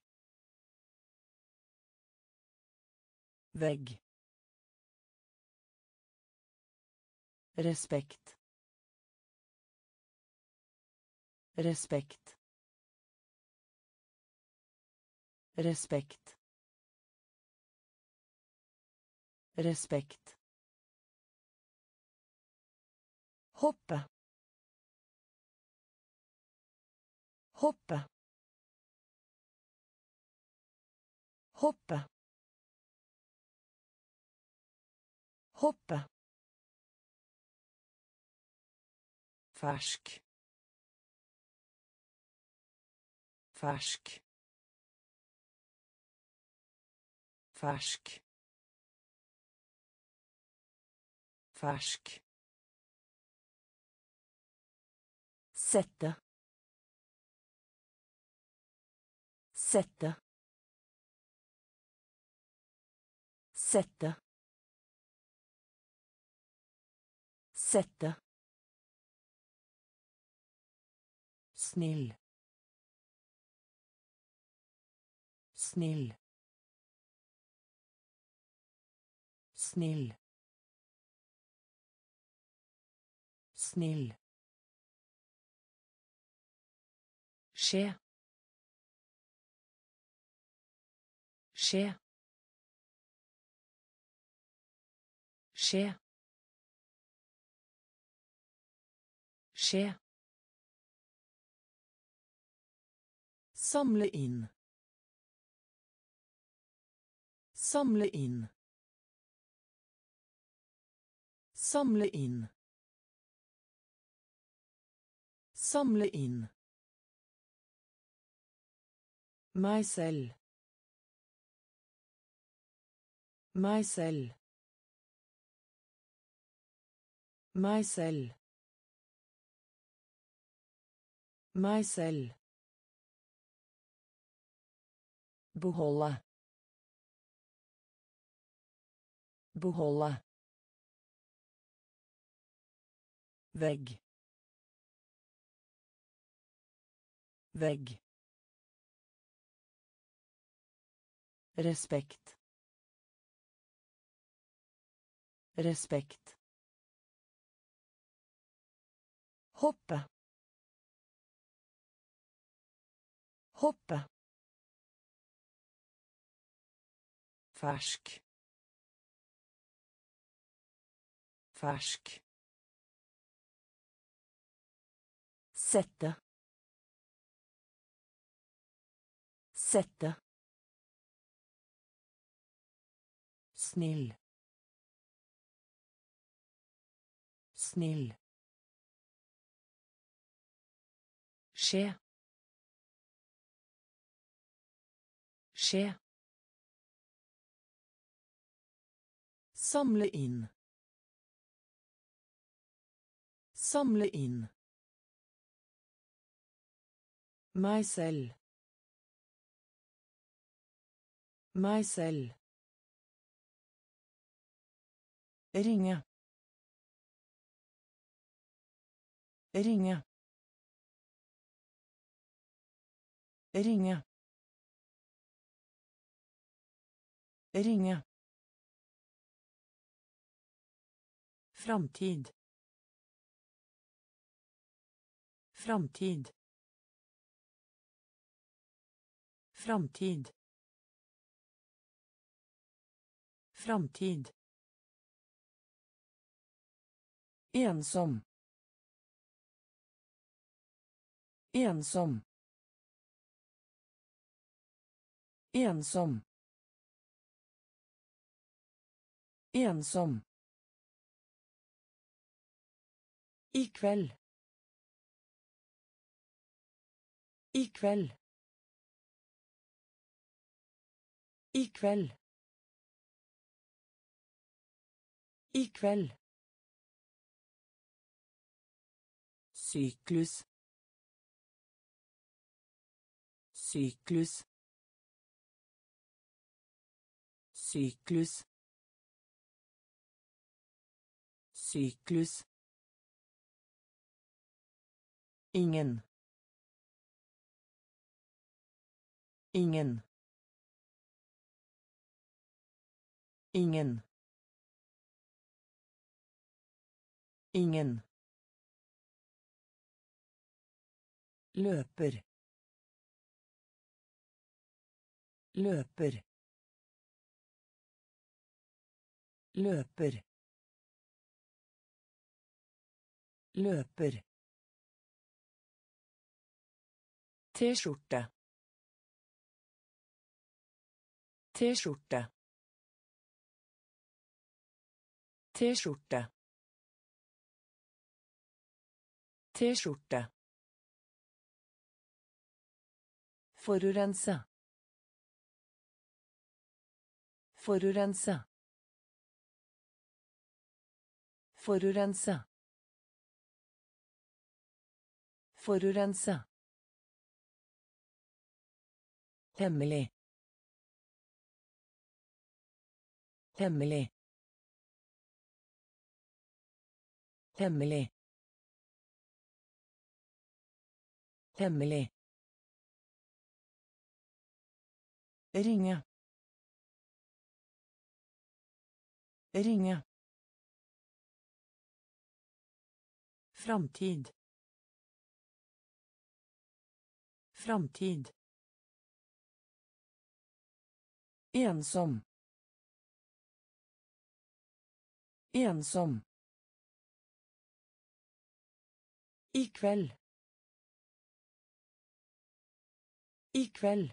Vegg. Respekt. Respekt. Respekt. Respekt. Hoppe. Hoppe. Hoppe. Hoppe. Fersk. Fersk. Fersk. Fersk. Sette. Sette. Sette. Sette. Snill. Snill. Snill. Snill. Skje. Skje. Skje. Skje. Samle inn. Samle inn. Samle inn. Samle inn. Meg selv. Meg selv. Meg selv. Meg selv. Beholde. Beholde. Vegg. Vegg. Respekt. Respekt. Hoppe. Hoppe. Fersk. Fersk. Sette. Sette. Snill. Snill. Skje. Skje. Samle inn. Samle inn. Meg selv. Meg selv. Ringe. Ringe. Ringe. Ringe. Framtid. Framtid. Framtid. Framtid. Ensom. Ensom. Ensom. Ensom. I kveld. I kveld. I kveld. I kveld. Syklus. Syklus. Syklus. Syklus. Ingen. Ingen. Ingen. Ingen. Løper. Løper. Løper. Løper. T-skjorte. T-skjorte. T-skjorte. T-skjorte. Forurense. Forurense. Forurense. Forurense. Hemmelig. Hemmelig. Hemmelig. Hemmelig. Ringe. Ringe. Framtid. Framtid. Ensom. Ensom. I kveld. I kveld.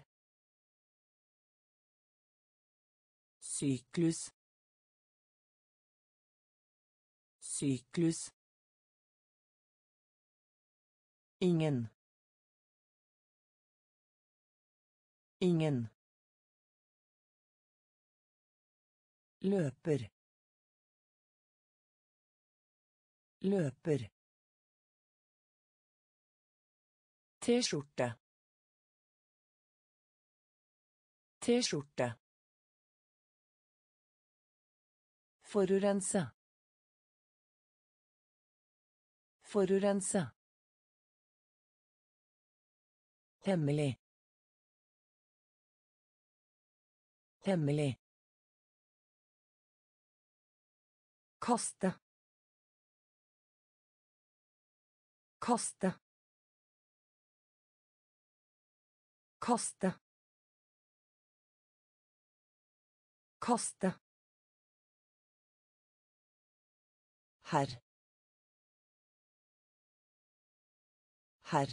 Syklus. Syklus. Ingen. Ingen. Løper. Løper. T-skjorte. T-skjorte. Forurense. Forurense. Hemmelig. Hemmelig. Kaste. Kaste. Kaste. Kaste. Herr. Herr.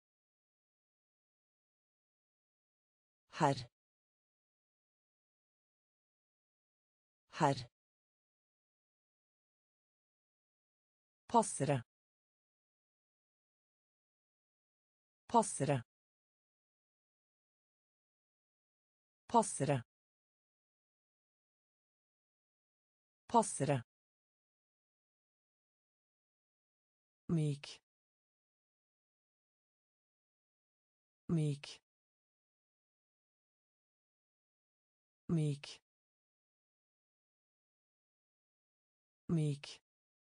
Herr. Herr. Passere. Passere. Passere. Passere. Myk. Myk. Myk. Myk.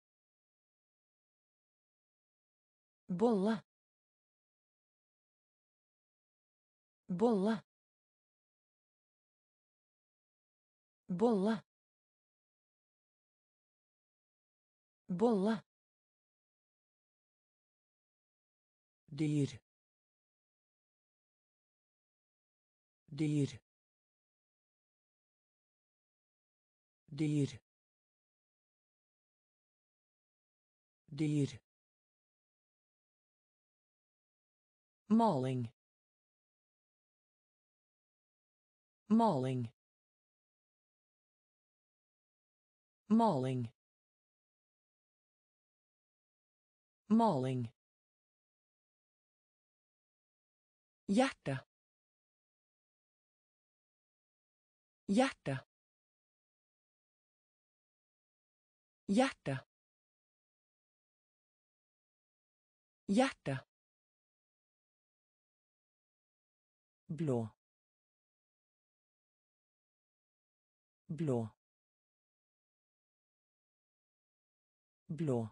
Bolle. Bolle. Bolle. Bolle. Dyr. Dyr. Dyr. Dyr. Maling. Maling. Maling. Maling. Hjärta. Hjärta. Hjärta. Hjärta. Blå. Blå. Blå.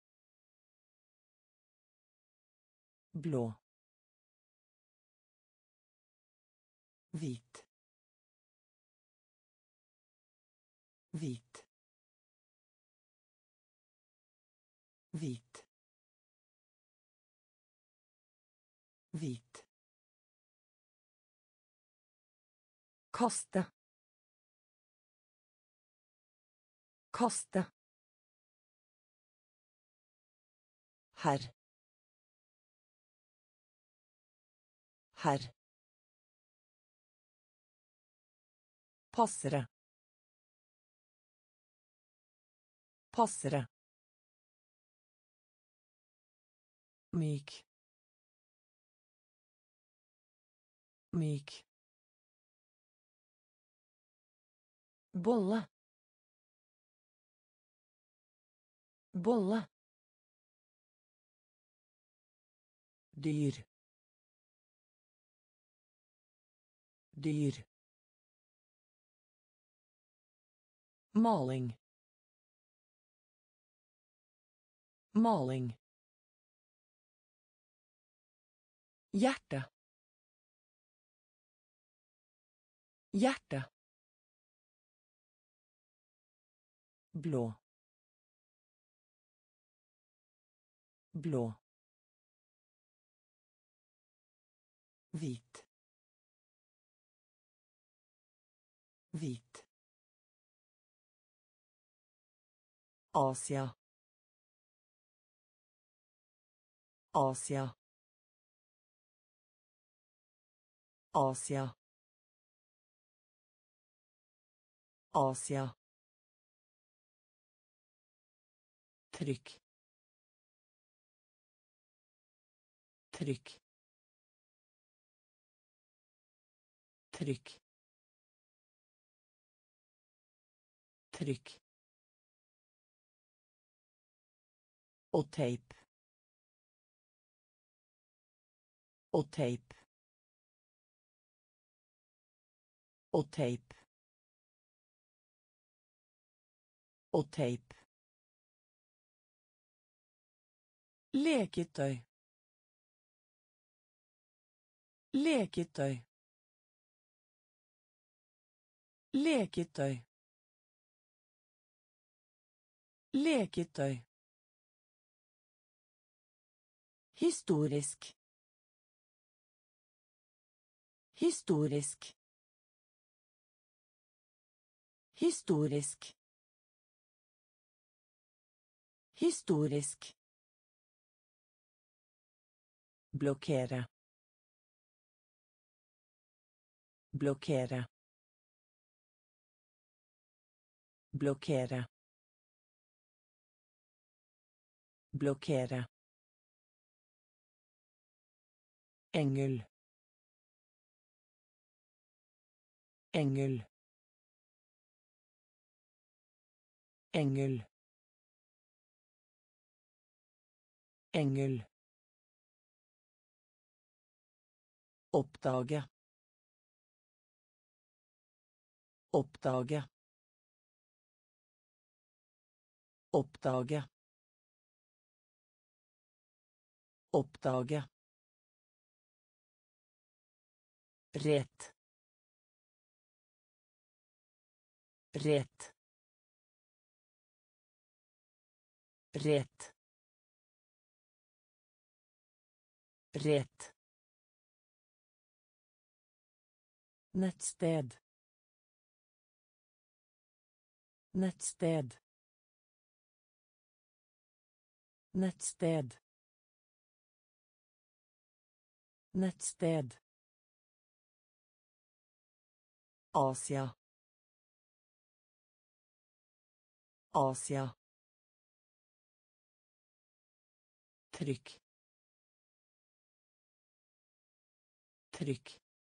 Blå. Vit. Vit. Vit. Vit. Kaste. Kaste. Herr. Herr. Passere. Passere. Myk. Myk. Bolle. Bolle. Dyr. Dyr. Maling. Maling. Hjärta. Hjärta. Blå. Blå. Vit. Vit. Asia. Asia. Asia. Asia. Tryck. Tryck. Tryck. Tryck. Och tejp. Och tejp. Och tejp. Och tejp. Leketøy. Leketøy. Leketøy. Leketøy. Historisk. Historisk. Historisk. Historisk. Blokkere. Blokkere. Blokkere. Blokkere. Engel. Engel. Engel. Engel. Oppdage. Oppdage. Oppdage. Oppdage. Rett. Rett. Rett. Rett. Nettsted. Nettsted. Nettsted. Nettsted. Asia. Asia. Trykk. Trykk.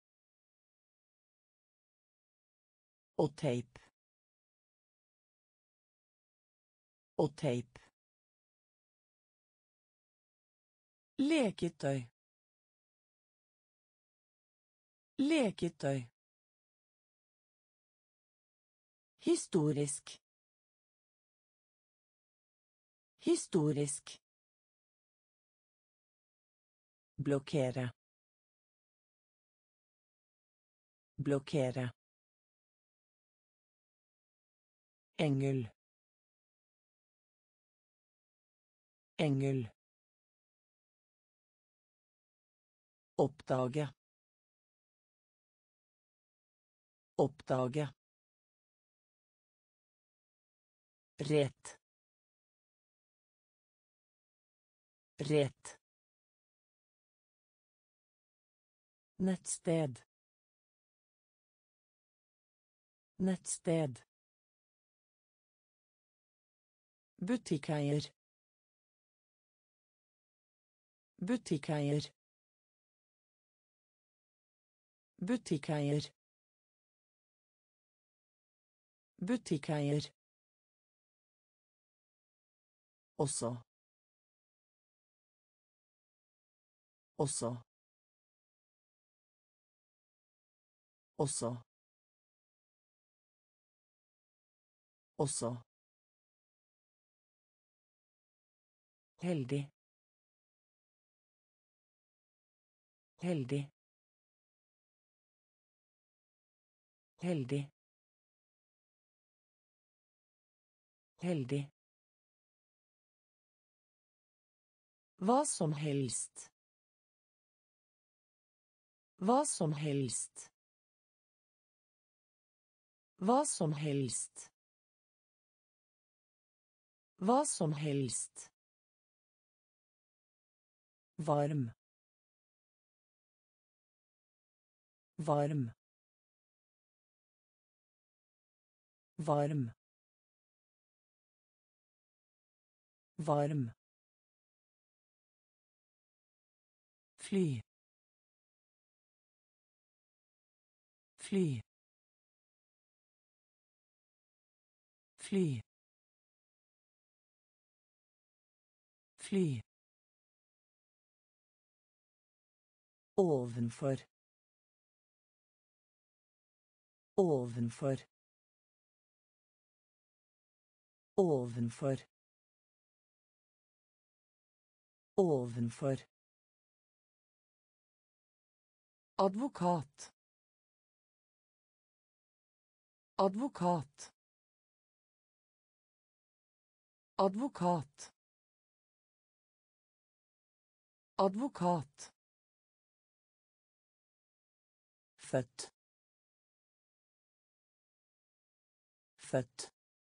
Og teip. Og teip. Leketøy. Leketøy. Historisk. Historisk. Blokkere. Blokkere. Engel. Engel. Oppdage. Oppdage. Rett. Rett. Nettsted. Nettsted. Butikkeier. Butikkeier. Butikkeier. Butikkeier. Også. Også. Også. Også. Heldig. Heldig. Heldig. Heldig. Hva som helst. Hva som helst. Hva som helst. Hva som helst. Varm. Varm. Varm. Varm. Fly. Fly. Fly. Fly. Ovenfor. Ovenfor. Ovenfor. Ovenfor. Advokat. Advokat. Advokat. Advokat. Født. Født.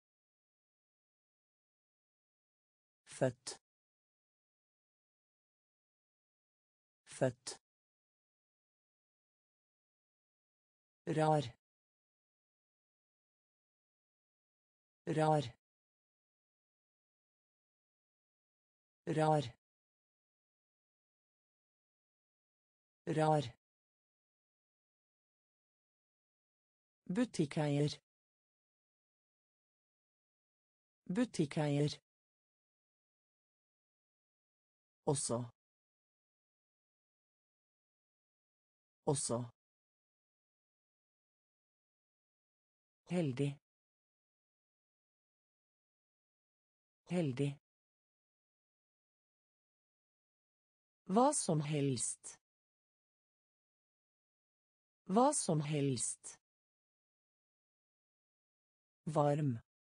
Født. Født. Rar. Rar. Rar. Rar. Butikkeier. Butikkeier. Også. Også. Heldig. Heldig. Hva som helst. Hva som helst. Varm.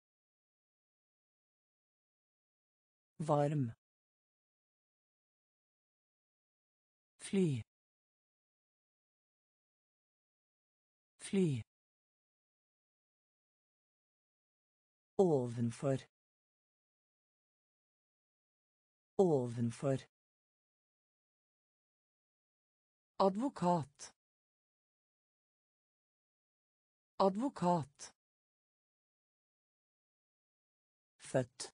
Varm. Fly. Fly. Ovenfor. Ovenfor. Advokat. Advokat. Født.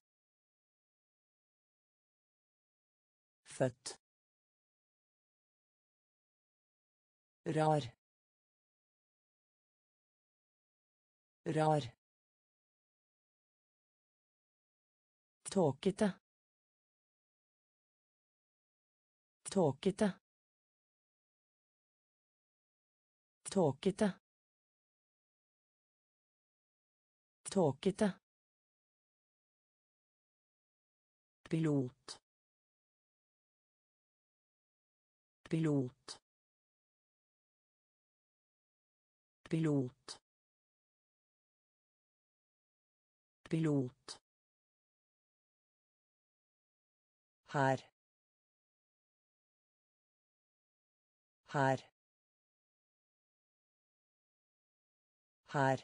Født. Rar. Rar. Tåkete. Tåkete. Tåkete. Tåkete. Pilot. Pilot. Pilot. Pilot. Her. Her. Her.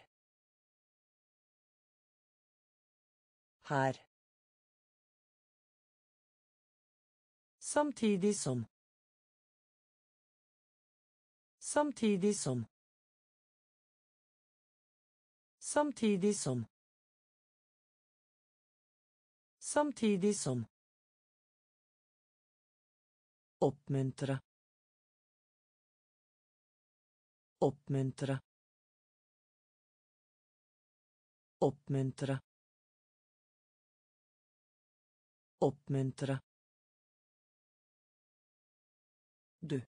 Her. Samtidig som. Samtidig som. Samtidig som. Samtidig som. Oppmuntre. Oppmuntre. Oppmuntre. Oppmuntre. Du.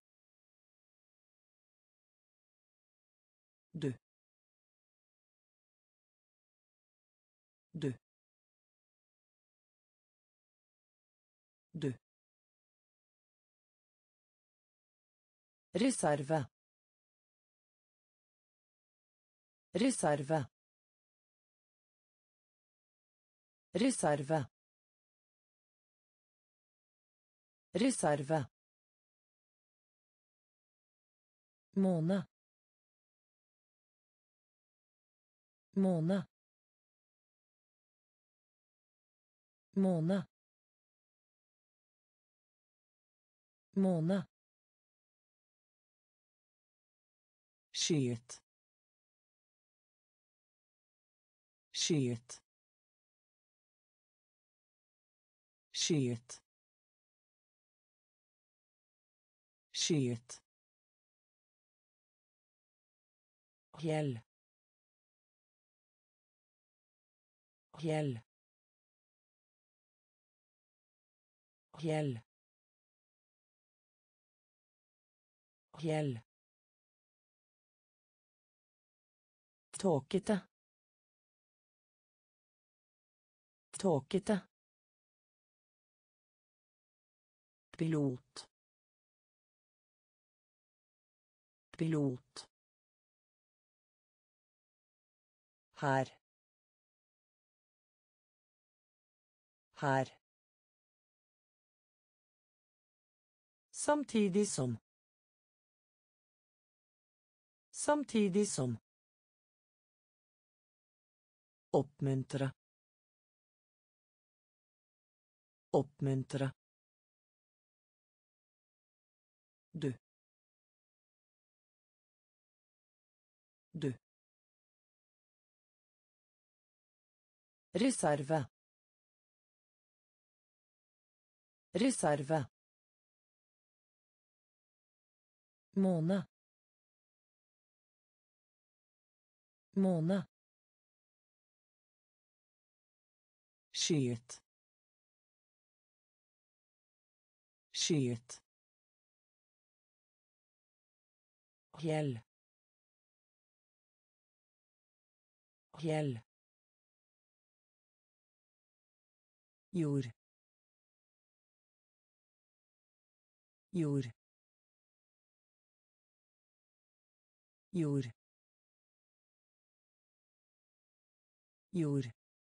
Du. Du. Du. Reserve. Reserve. Reserve. Reserve. Måne. Måne. Måne. Måne. Skyet. Skyet. Skyet. Skyet. Fjell. Fjell. Fjell. Fjell. Tåkete. Tåkete. Pilot. Pilot. Her. Her. Samtidig som. Samtidig som. Oppmuntre. Oppmuntre. Du. Du. Reserve. Reserve. Måne. Måne. Skyet. Skyet. Hjell. Hjell. Jord. Jord. Jord. Jord.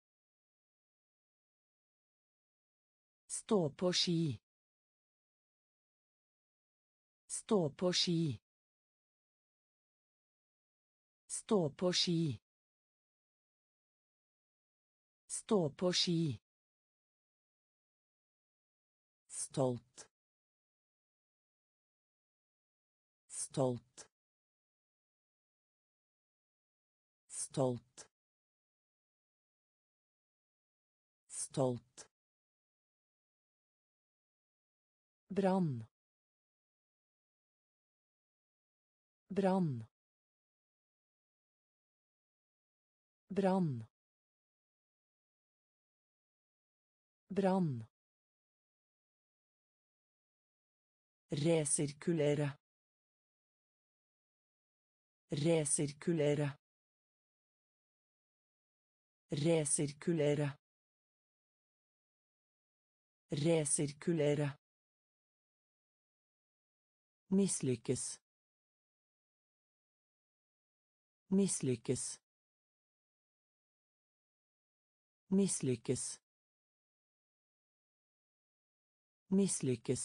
Stå på ski. Stå på ski. Stå på ski. Stå på ski. Stolt. Stolt. Stolt. Stolt. Brann. Brann. Brann. Brann. Resirkulere. Resirkulere. Resirkulere. Resirkulere. Mislykkes. Mislykkes. Mislykkes. Mislykkes.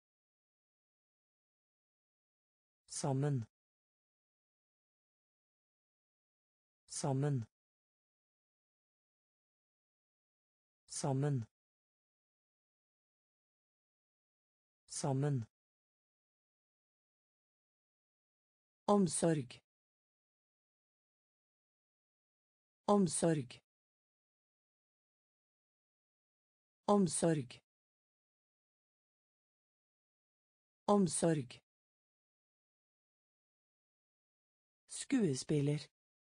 Sammen. Sammen. Sammen. Sammen. Omsorg. Omsorg. Omsorg. Omsorg. Skuespiller.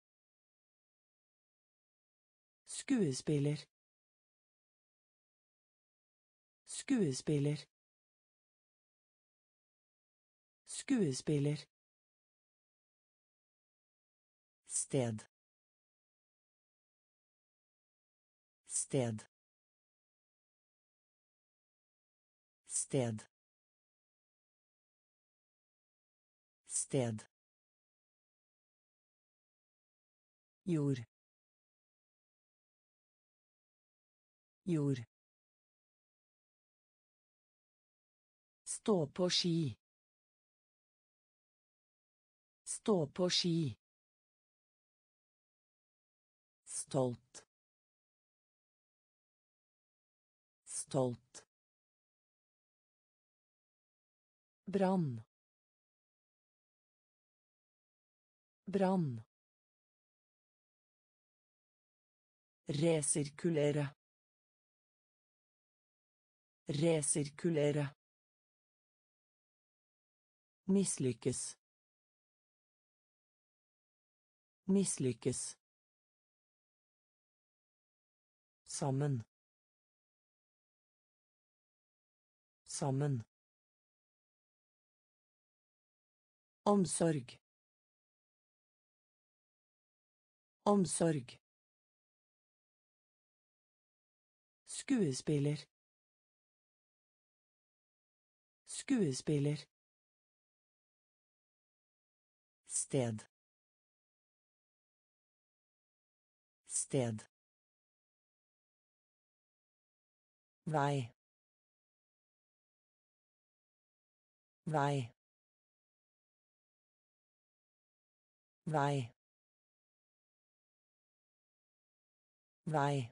Skuespiller. Skuespiller. Skuespiller. Sted. Sted. Sted. Sted. Jord. Jord. Stå på ski. Stå på ski. Stolt. Stolt. Brann. Brann. Resirkulere. Resirkulere. Mislykkes. Mislykkes. Sammen. Sammen. Omsorg. Omsorg. Skuespiller. Skuespiller. Sted. Sted. Vei. Vei. Vei. Vei.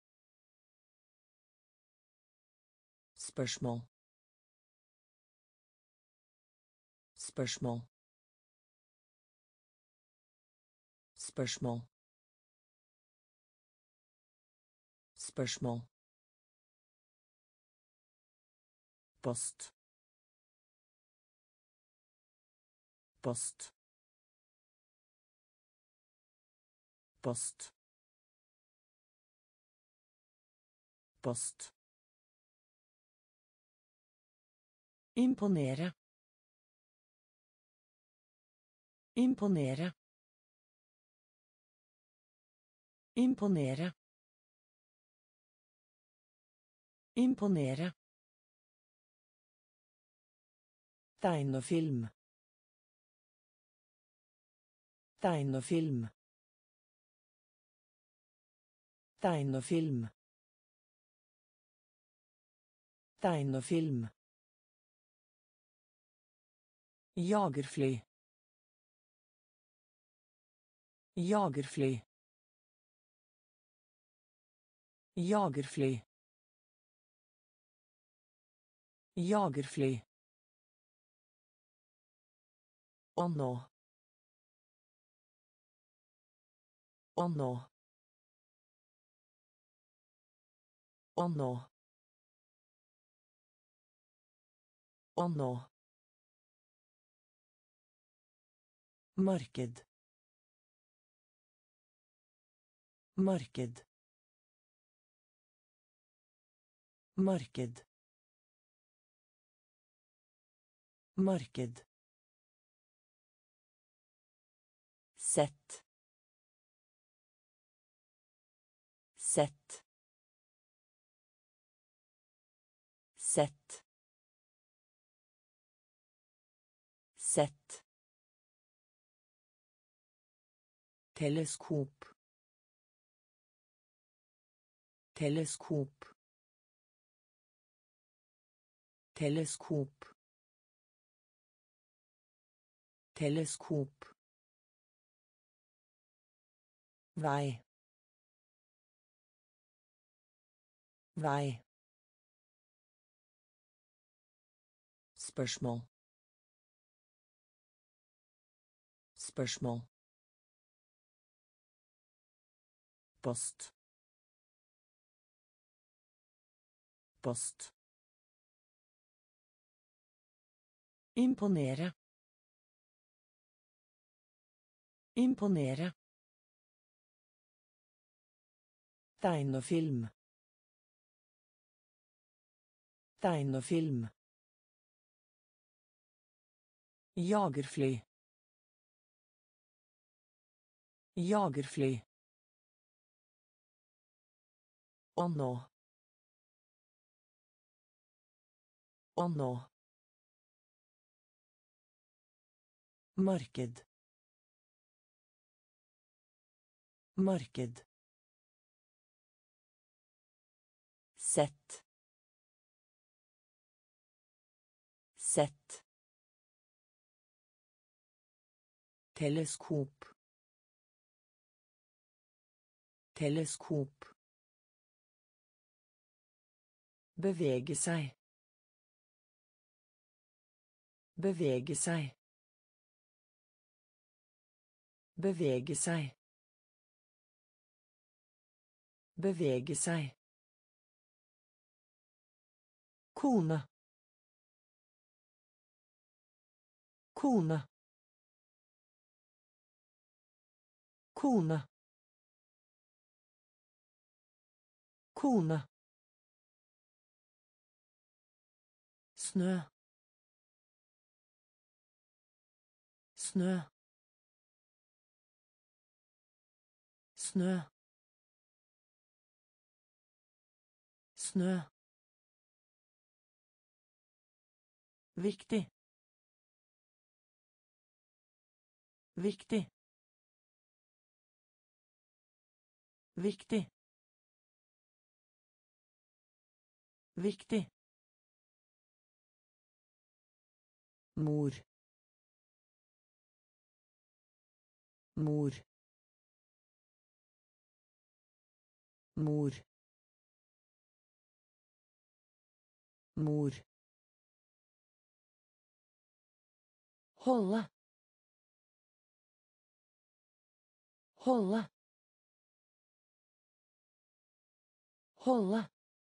Spørsmål. Spørsmål. Spørsmål. Spørsmål. Post. Post. Post. Post. Imponere. Imponere. Imponere. Imponere. Tegnefilm. Tegnefilm. Tegnefilm. Tegnefilm. Jagerfly. Jagerfly. Jagerfly. Jagerfly. Å nå. Å nå. Å nå. Å nå. Marked. Marked. Marked. Marked. Sett. Sett. Sett. Sett. Teleskop. Teleskop. Teleskop. Teleskop. Vei. Vei. Spørsmål. Spørsmål. Post. Post. Imponere. Imponere. Tegnefilm. Tegnefilm. Jagerfly. Jagerfly. Å nå. Å nå. Marked. Marked. Sett. Sett. Teleskop. Teleskop. Bevege seg. Bevege seg. Bevege seg. Bevege seg. Kone. Kone. Kone. Kone. Snø. Snø. Snø. Snø. Viktig. Viktig. Viktig. Viktig. Mor. Mor. Mor. Mor. Holde. Holde. Holde.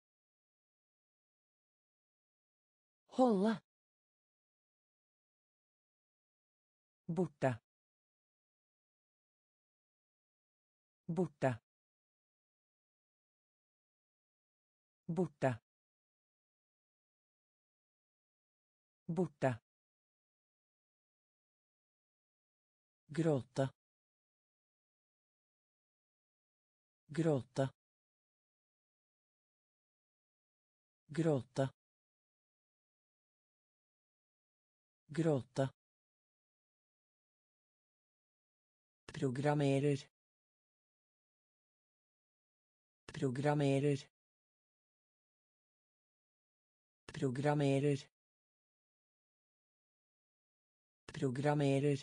Holde. Borte. Borte. Borte. Borte. Gråte. Gråte. Gråte. Gråte. Programmerer. Programmerer. Programmerer. Programmerer.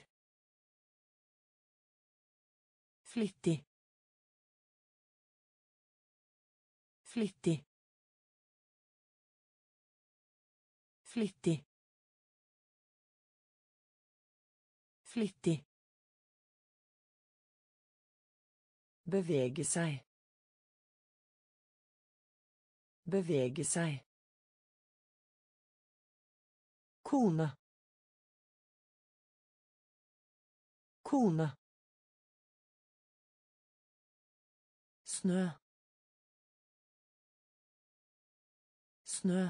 Flittig. Flittig. Flittig. Flittig. Bevege seg. Bevege seg. Kone. Kone. Snø. Snø.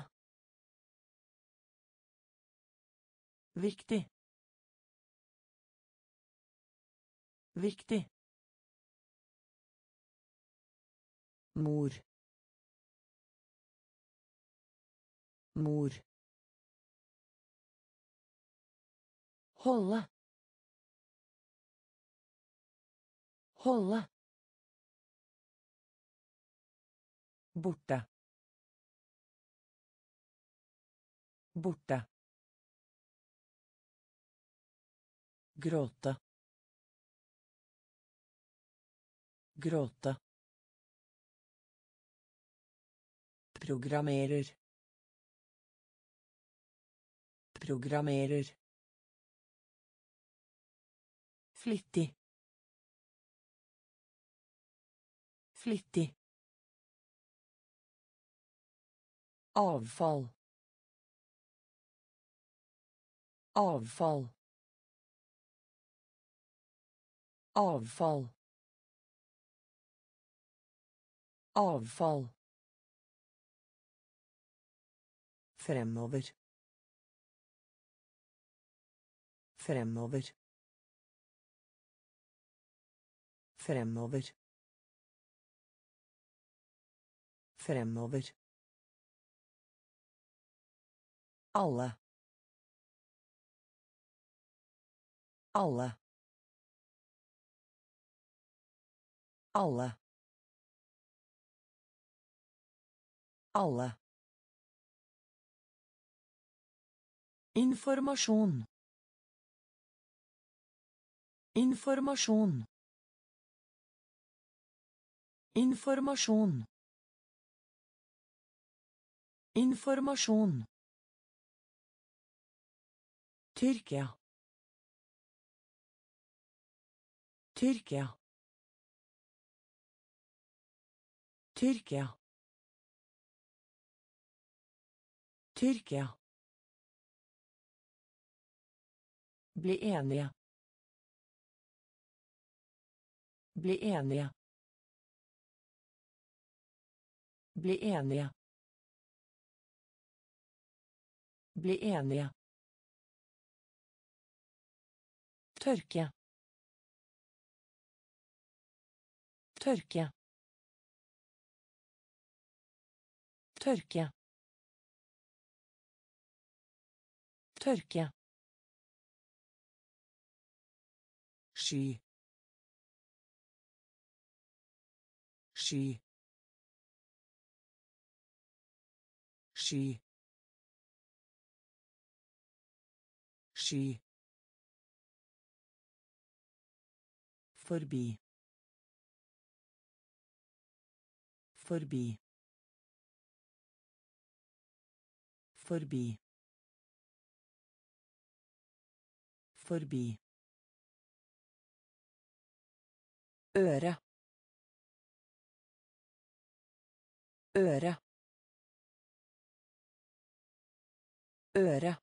Viktig. Viktig. Mor. Mor. Holde. Holde. Borte. Borte. Gråte. Gråte. Programmerer. Programmerer. Flittig. Flittig. Avfall. Avfall. Avfall. Avfall. Fremover. Fremover. Fremover. Fremover. Alle. Alle. Alle. Alle. Informasjon. Informasjon. Informasjon. Informasjon. Tyrkia. Tyrkia. Tyrkia. Tyrkia. Bli enige. Bli enige. Bli enige. Bli enige. Tørke. Tørke. Tørke. Tørke. Sky. Sky. Sky. Sky. Forbi. Forbi. Forbi. Forbi. Øre. Øre. Øre.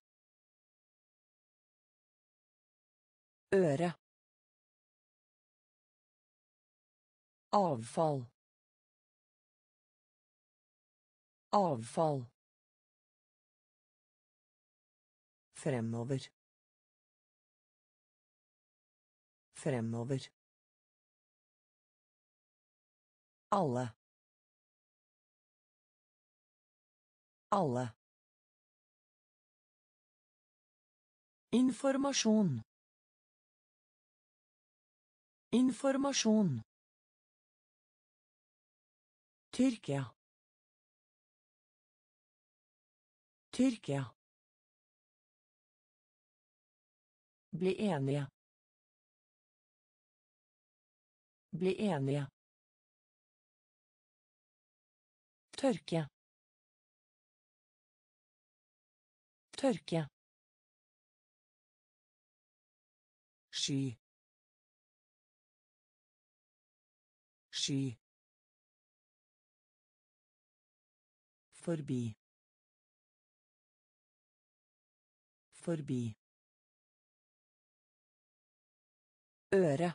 Øre. Avfall. Avfall. Fremover. Fremover. Alle. Alle. Informasjon. Informasjon. Tyrkia. Tyrkia. Bli enige. Bli enige. Tørke. Tørke. Sky. Sky. Forbi. Forbi. Øre.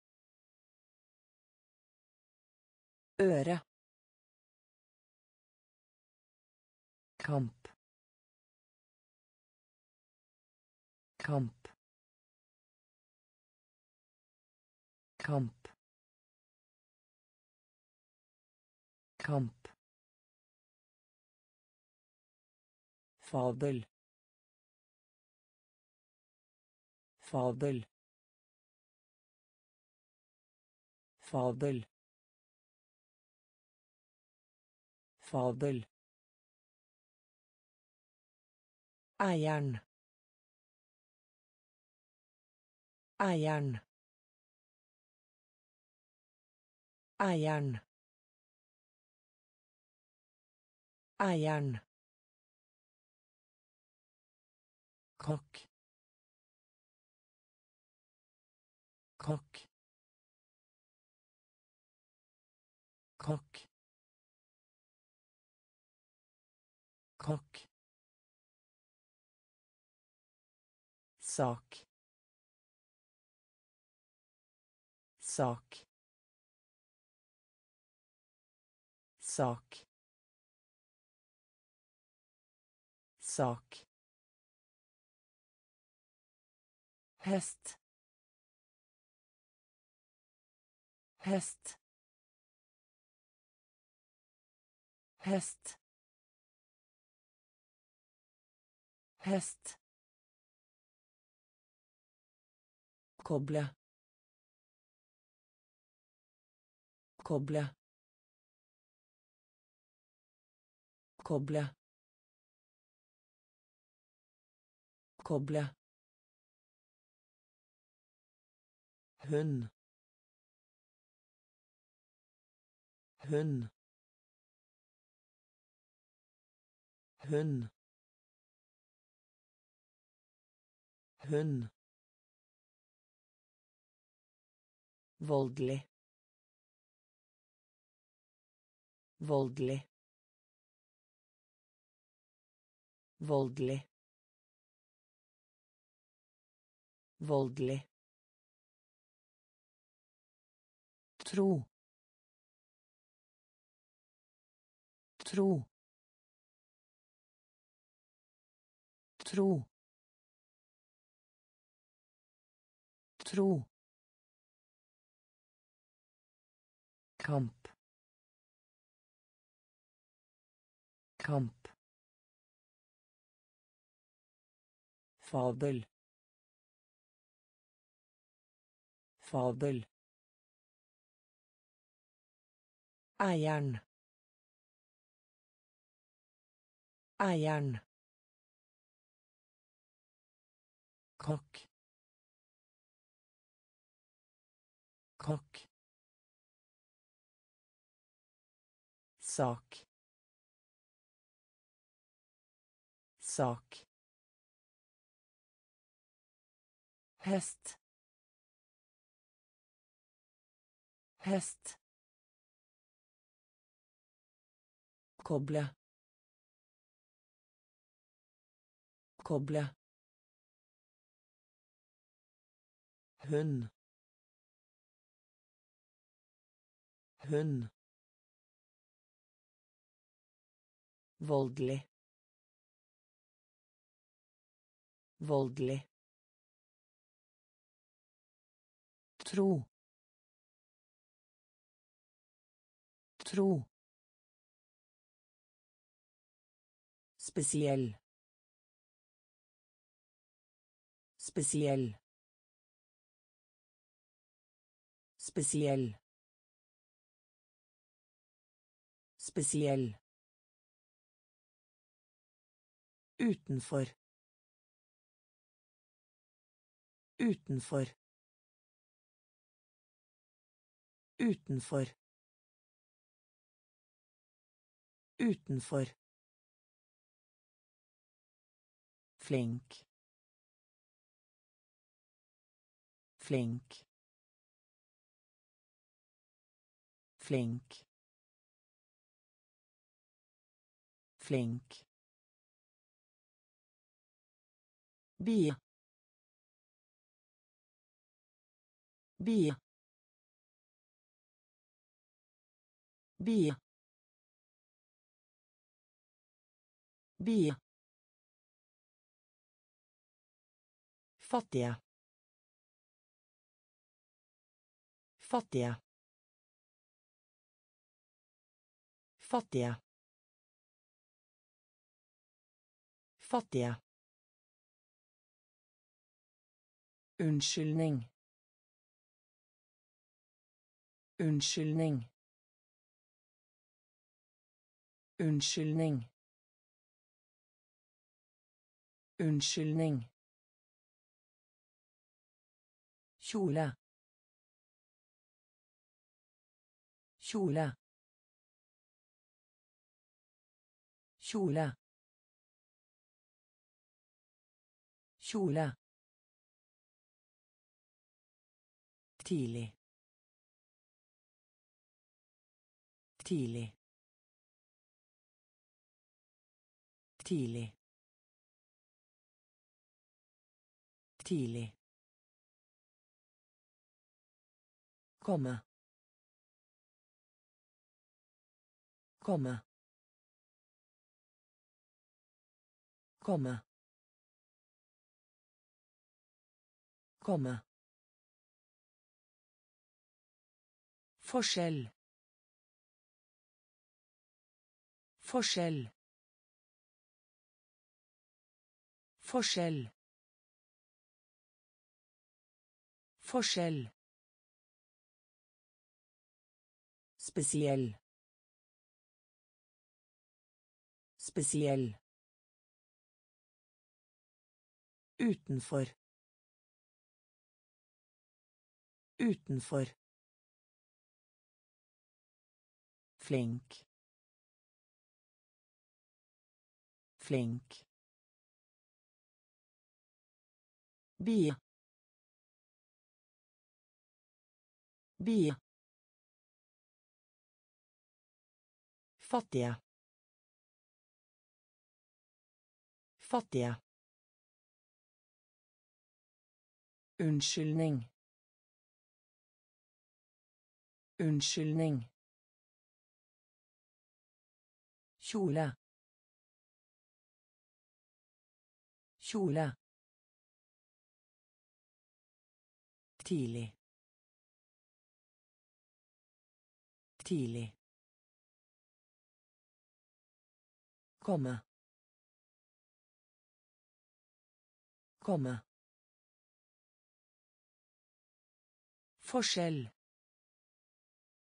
Øre. Kamp. Kamp. Kamp. Kamp. Fabel. Fabel. Fabel. Fabel. Eieren. Eieren. Eieren. Eieren. Kokk. Kokk. Kokk. Kokk. Sak. Sak. Sak. Sak. Hest. Hest. Hest. Hest. Koble. Koble. Koble. Koble. Hund. Hund. Hund. Hund. Voldelig. Voldelig. Voldelig. Voldelig. Tro. Tro. Tro. Tro. Kamp. Kamp. Fabel. Fabel. Eieren. Eieren. Kokk. Kokk. Sak. Sak. Hest. Hest. Koble. Koble. Hund. Hund. Voldelig. Voldelig. Tro. Tro. Spesiell. Spesiell. Spesiell. Spesiell. Utenfor. Utenfor. Utenfor. Utenfor. Flink. Flink. Flink. Flink. Bie. Bie. Bie. Bie. Fattige. Fattige. Fattige. Fattige. Unnskyldning. Unnskyldning. Unnskyldning. Unnskyldning. Kjole. Kjole. Kjole. Kjole. Tidlig. Tidlig. Tidlig. Tidlig. Komme. Komme. Komme. Komme. Forskjell. Forskjell. Forskjell. Forskjell. Spesiell. Spesiell. Utenfor. Utenfor. Flink. Flink. Bie. Bie. Fattige. Fattige. Unnskyldning. Unnskyldning. Kjole. Kjole. Tidlig. Tidlig. Komme. Komme. Forskjell.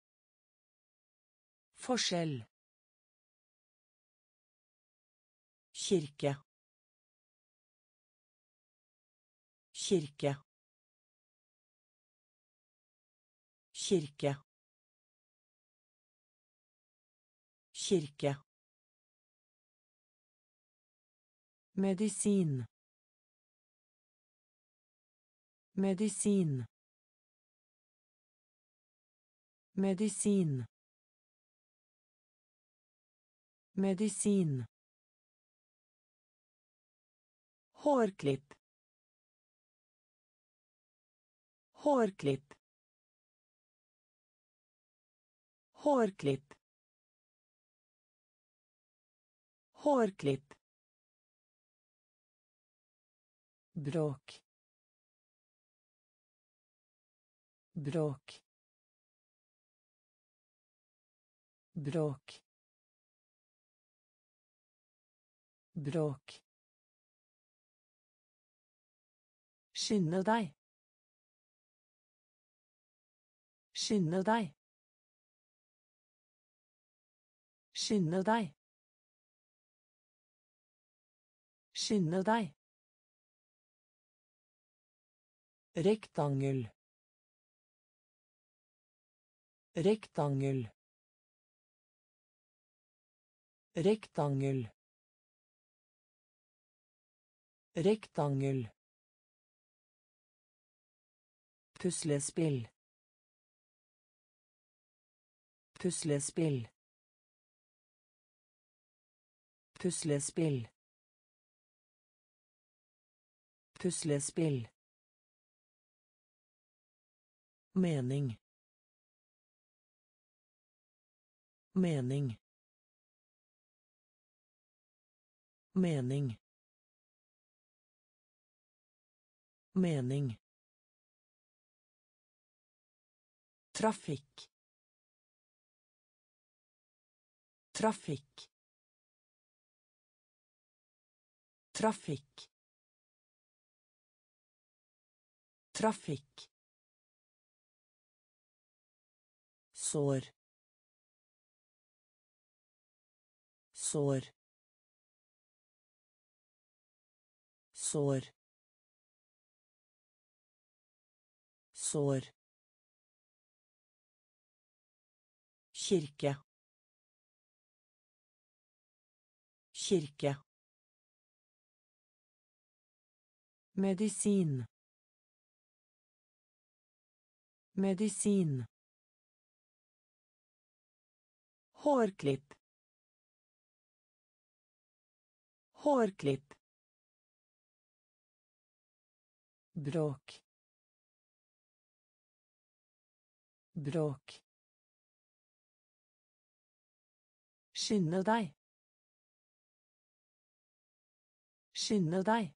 Forskjell. kirke, kirke, kirke, kirke, medisin, medisin, medisin, medisin, hårklipp, hårklipp, hårklipp, hårklipp, bråk, bråk, bråk, bråk, skynde deg, skynde deg, skynde deg, skynde deg, rektangel, rektangel, rektangel, rektangel, puslespill, puslespill, puslespill, puslespill, mening, mening, mening, mening, trafikk, trafikk, trafikk, trafikk, sår, sår, sår, sår, kirke, kirke, medisin, medisin, hårklipp, hårklipp, bråk, bråk, skynde deg, skynde deg,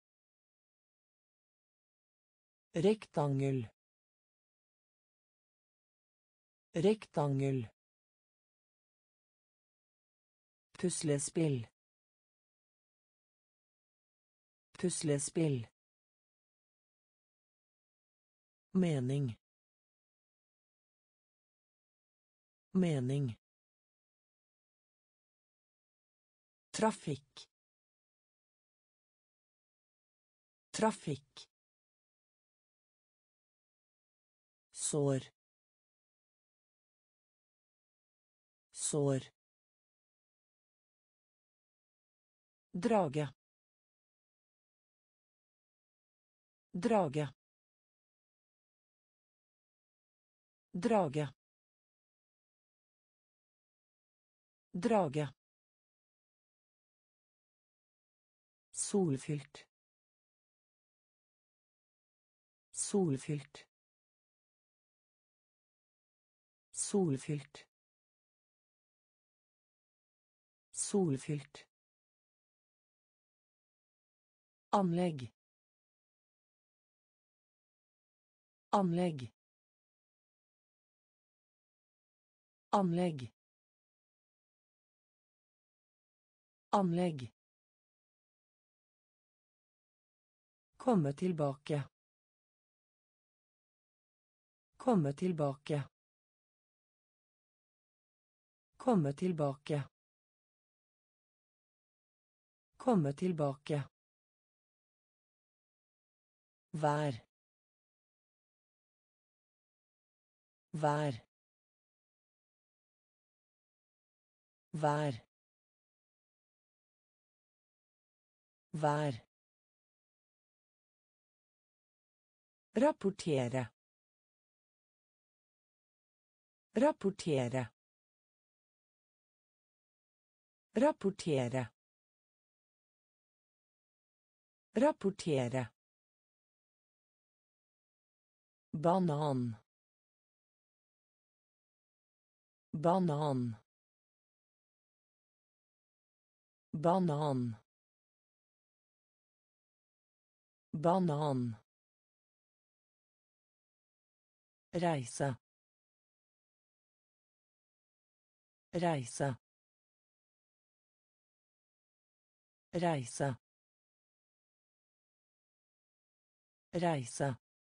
rektangel, rektangel, puslespill, puslespill, mening, mening, trafikk, trafikk, sår, sår, drage, drage, drage, drage, solfylt, solfylt, solfylt, solfylt, anlegg, anlegg, anlegg, anlegg, komme tilbake, komme tilbake, komme tilbake, Komme tilbake. Vær. Vær. Vær. Vær. Rapportere. Rapportere. Rapportere. Rapportere. Banan. Banan. Banan. Banan. Reise. Reise. Reise. Reise.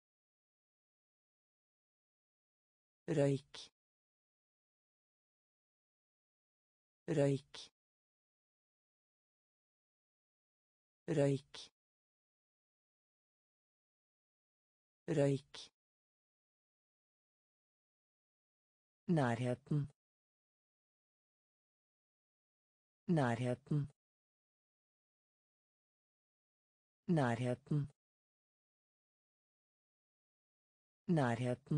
Røyk. Røyk. Røyk. Røyk. Nærheten. Nærheten. Nærheten. Nærheten.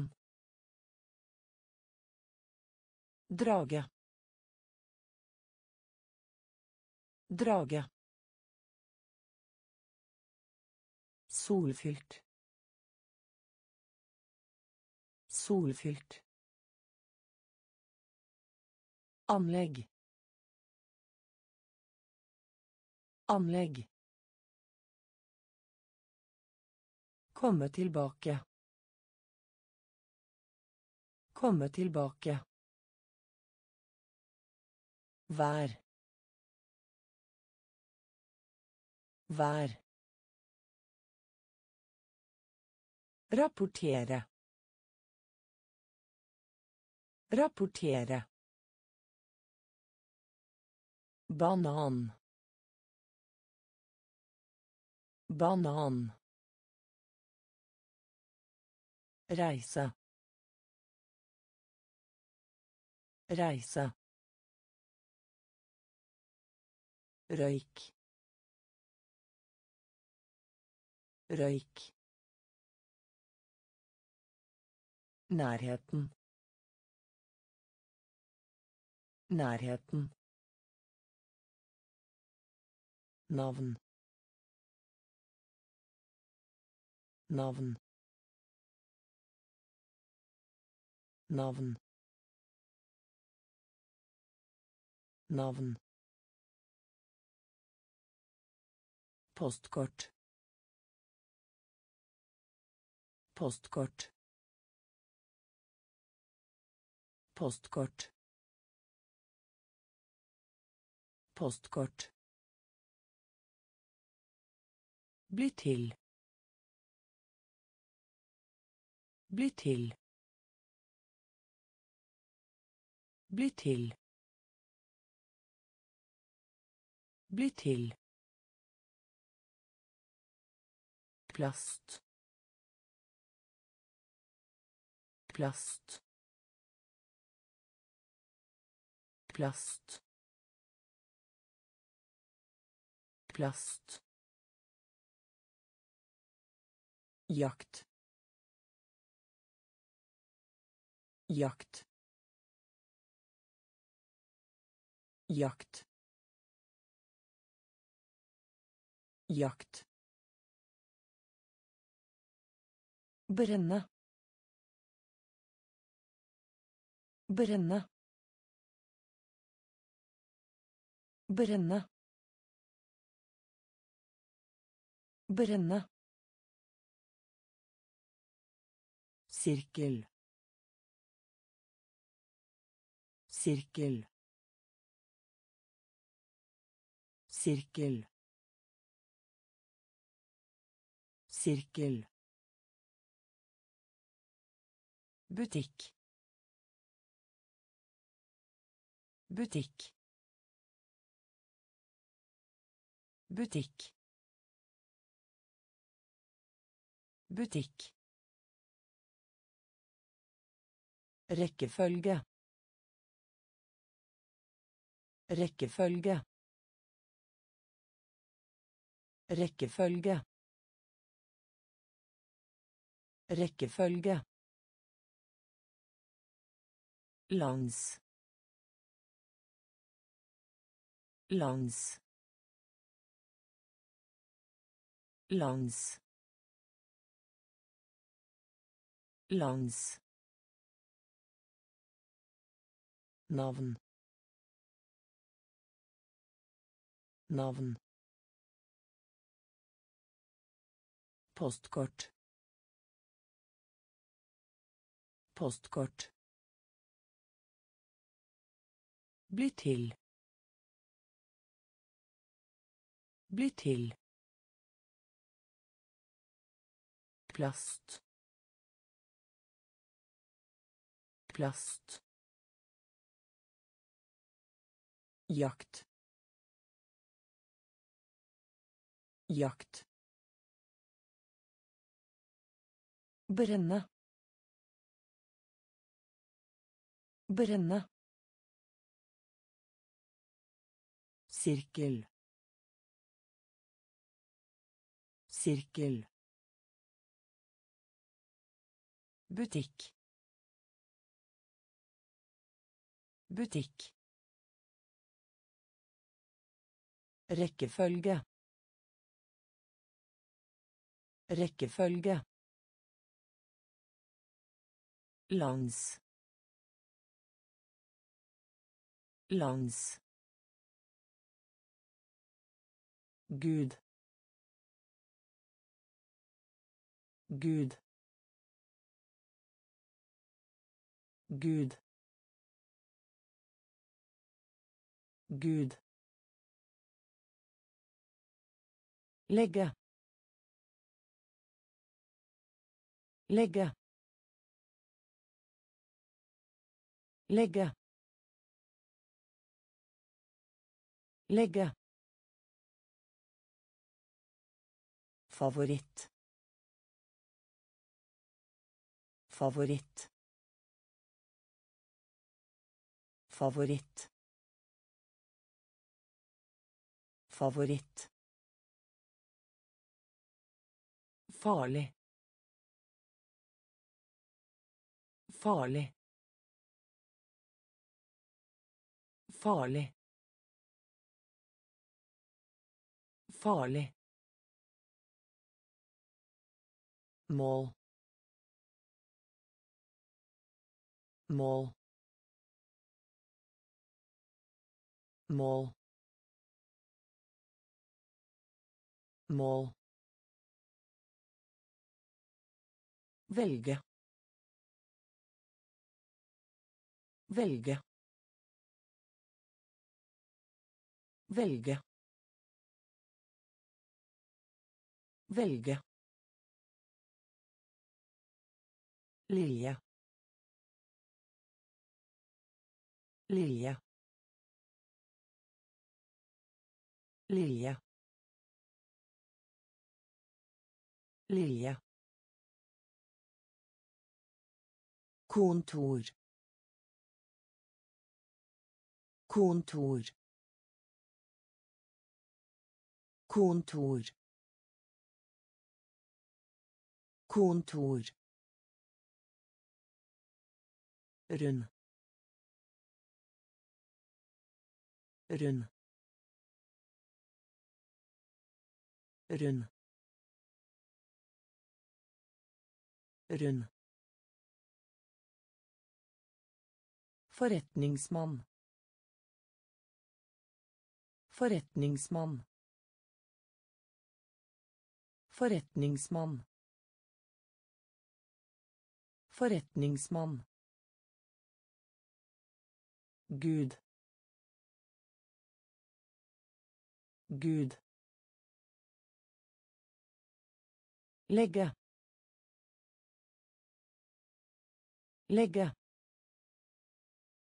Drage. Drage. Solfylt. Solfylt. Anlegg. Anlegg. Komme tilbake. Komme tilbake. Vær. Vær. Rapportere. Rapportere. Banan. Banan. Reise. Reise. Røyk. Røyk. Nærheten. Nærheten. Navn. Navn. Navn. Navn. Postkort. Postkort. Postkort. Postkort. Bli til. Bli til. Bli til. Bli til. Plast. Plast. Plast. Plast. Jakt. Jakt. Jakt. Jakt. Brenne. Brenne. Brenne. Brenne. Sirkel. Sirkel. Sirkel. Sirkel. Butikk. Butikk. Butikk. Butikk. Rekkefølge. Rekkefølge. Rekkefølge. Rekkefølge. Lands. Lands. Lands. Lands. Navn. Navn. Postkort. Postkort. Bli til. Bli til. Plast. Plast. Jakt. Jakt. Brenne. Brenne. Sirkel. Sirkel. Butikk. Butikk. Rekkefølge. Rekkefølge. Lands. Lands. Gud. Gud. Gud. Gud. Legge. Legge. Legge. Legge. Favoritt. Favoritt. Favoritt. Favoritt. Farlig. Farlig. Farlig. Farlig. Mål. Mål. Mål. Mål. Velge. Velge. Velge. Velge. Lilje. Lilje. Lilje. Lilje. Kontor. Kontor. Kontor. Kontor. Rund. Rund. Rund. Rund. Forretningsmann. Forretningsmann. Forretningsmann. Forretningsmann. Gud. Gud. Legge. Legge.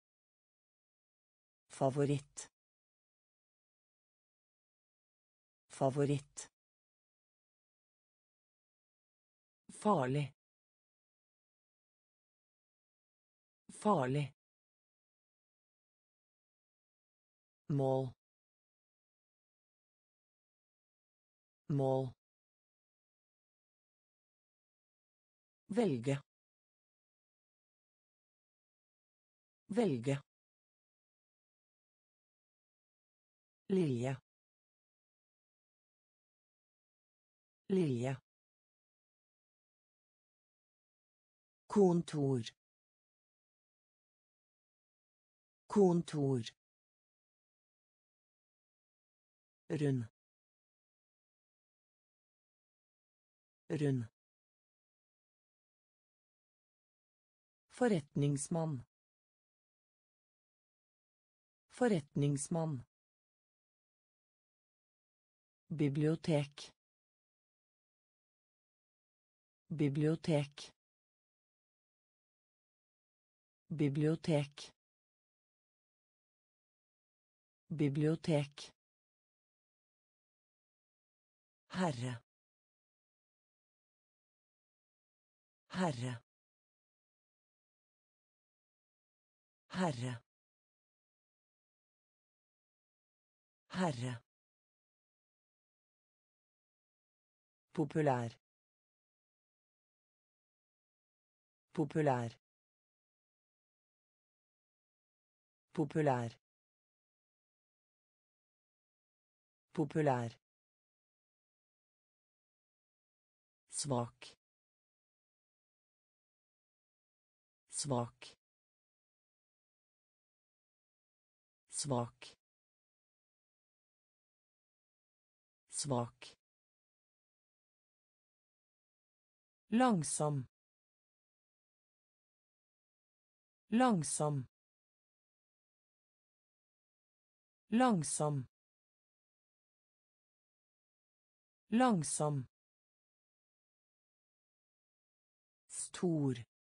Favoritt. Favoritt. Farlig. Farlig. Mål. Mål. Velge. Velge. Lilje. Lilje. Kontor. Kontor. Rund. Rund. Forretningsmann. Forretningsmann. Bibliotek. Bibliotek. Bibliotek. Bibliotek. Herre. Herre. Herre. Herre. Populær. Populær. Populær. Populær. Svak. Svak. Svak. Svak. Langsom. Langsom. Langsom. Langsom. Stor.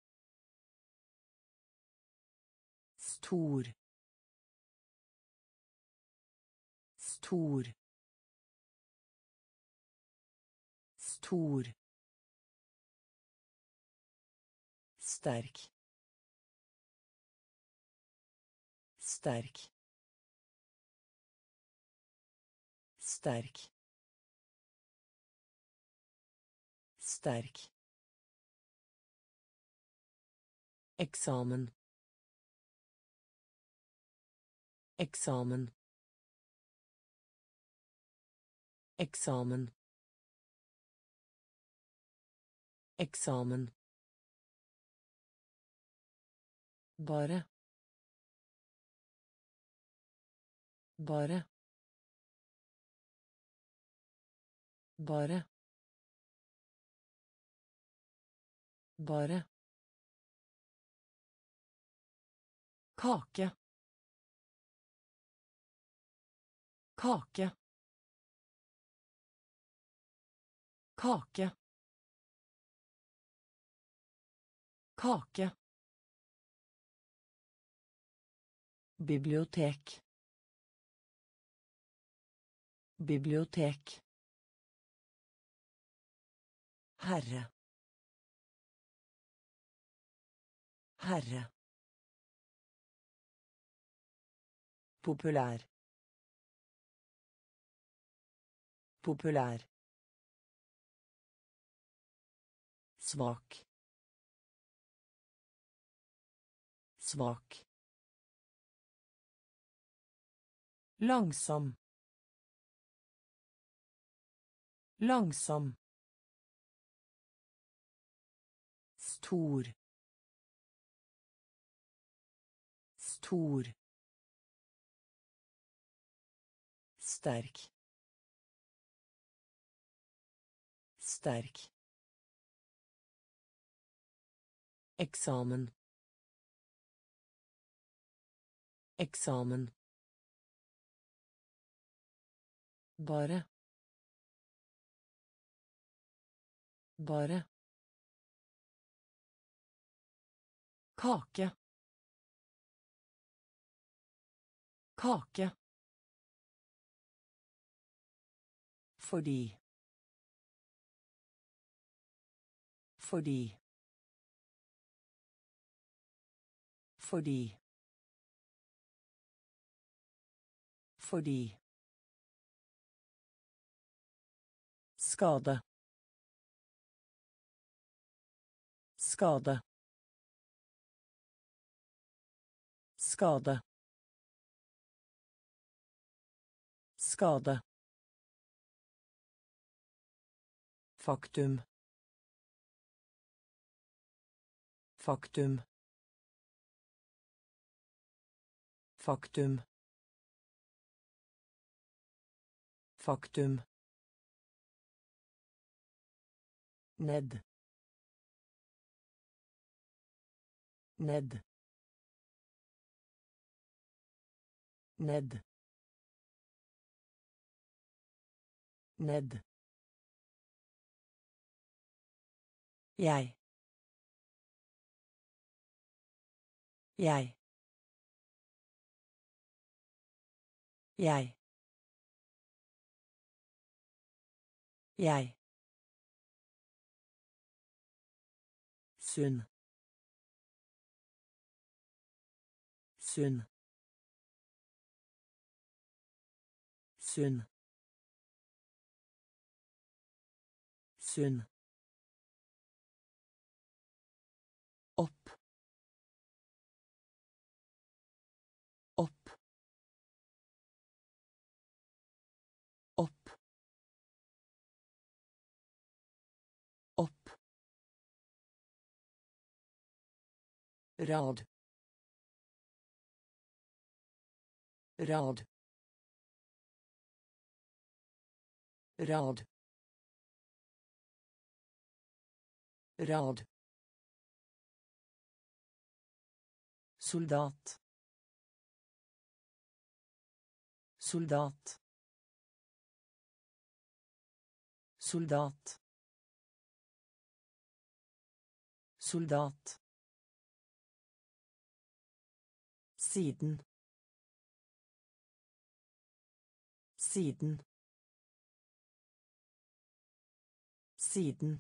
Stor. Stor. Stor. Sterk. Sterk. Sterk. Sterk. Eksamen. Eksamen. Eksamen. Eksamen. Bare. Bare. Bare. Bare. Kake. Kake. Kake. Kake. Bibliotek. Bibliotek. Herre. Herre. Populær. Populær. Svak. Svak. Langsom. Langsom. Stor. Stor. Sterk. Sterk. Eksamen. Eksamen. Bare. Bare. Kake. Kake. Fordi. Fordi. Fordi. Fordi. Skade. Skade. Skade. Skade. Faktum. Faktum. Faktum. Faktum. Ned. Ned. Ned. Ned. Jeg. Jeg. Jeg. Jeg. Sunn. Sunn. Sunn. Sunn. Opp. Opp. Opp. Opp. Rad. Rad. Rad. Rad. Soldat. Soldat. Soldat. Soldat. Siden. Siden. Siden.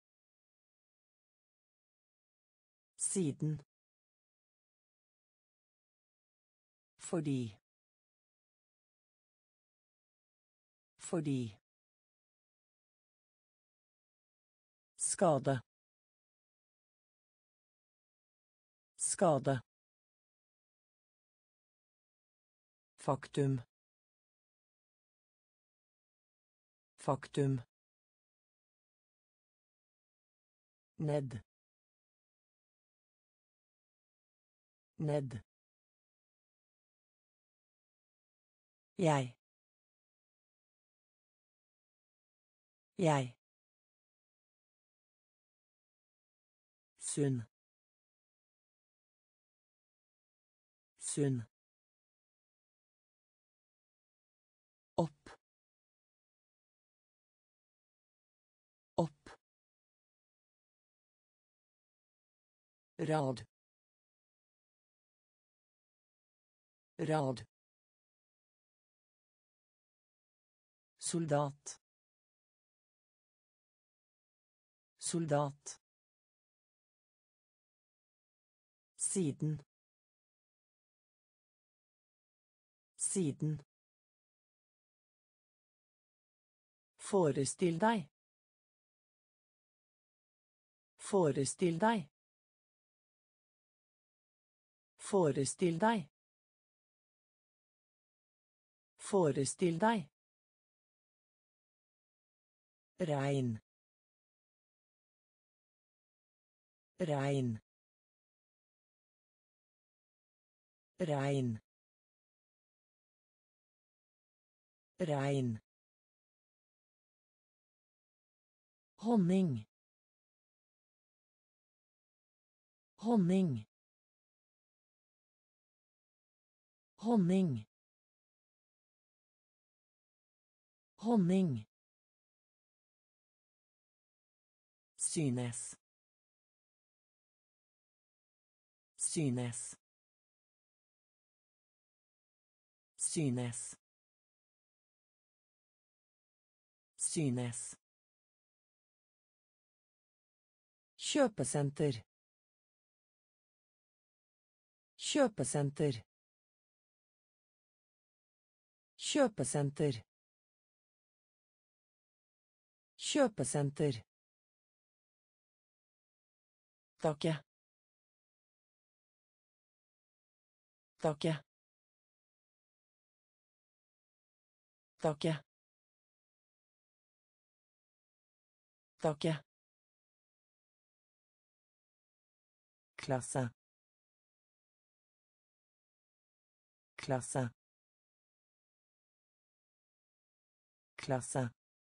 Siden. Fordi. Fordi. Skade. Skade. Faktum. Faktum. Ned. Ned. Jeg. Jeg. Sunn. Sunn. Opp. Opp. Rad. Rad. Soldat. Soldat. Siden. Siden. Forestill deg. Forestill deg. Forestill deg. Forestill deg. Regn. Regn. Regn. Regn. Honning. Honning. Honning. Honning. Synes. Synes. Synes. Synes. Kjøpesenter. Kjøpesenter. Kjøpesenter. Kjøpesenter. Takke. Takke. Takke. Takke. Klasse. Klasse. Klasse.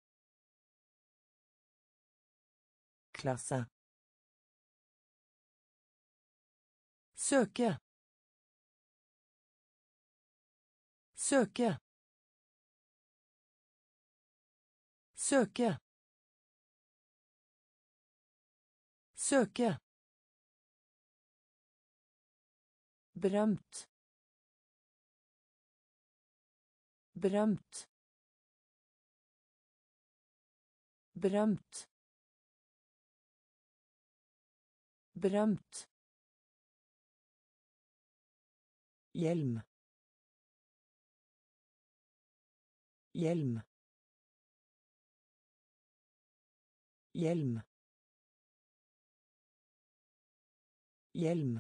Klasse. Søke. Søke. Søke. Søke. Berømt. Berømt. Berømt. Berømt. Hjelm. Hjelm. Hjelm. Hjelm.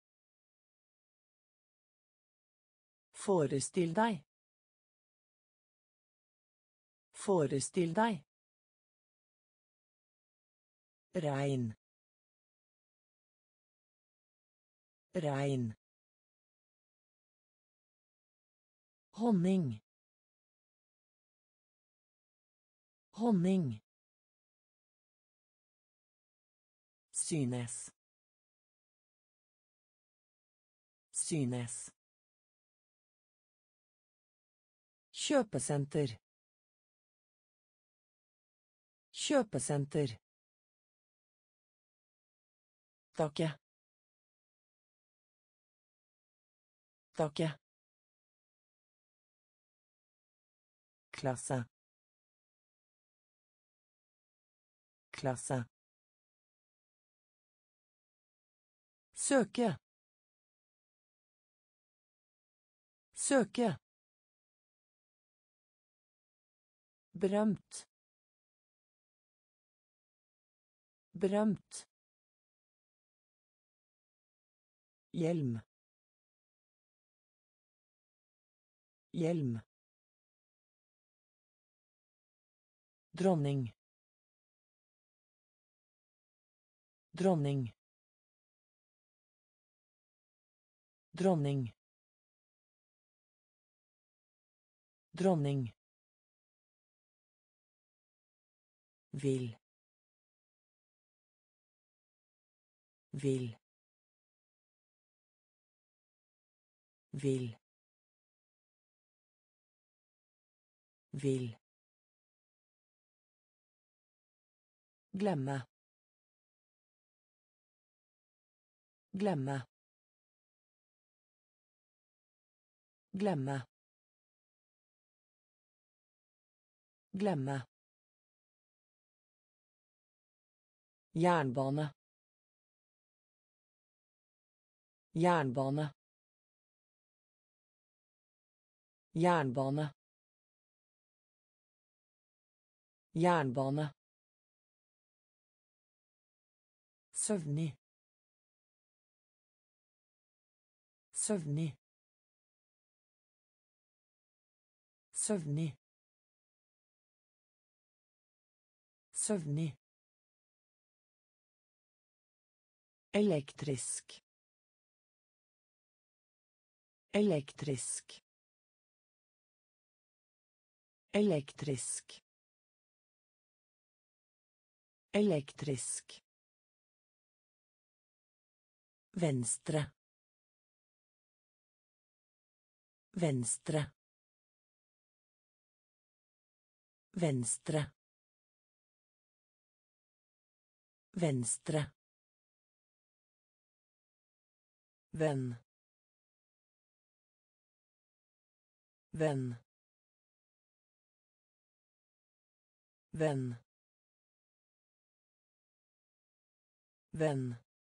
Forestill deg. Forestill deg. Regn. Regn. Honning. Honning. Synes. Synes. Kjøpesenter. Kjøpesenter. Takke. Takke. Klasse. Klasse. Søke. Søke. Berømt. Berømt. Hjelm. Hjelm. Dronning. Dronning. Dronning. Dronning. Vil. Vil. Vil. Vil. Glemme. Glemme. Glemme. Glemme. Jernbane. Jernbane. Jernbane. Jernbane. Søvnig. Søvnig. Søvnig. Søvnig. Elektrisk. Elektrisk. Elektrisk. Elektrisk. Venstre. Venstre. Venstre. Venstre. Venn. Venn. venn, venn,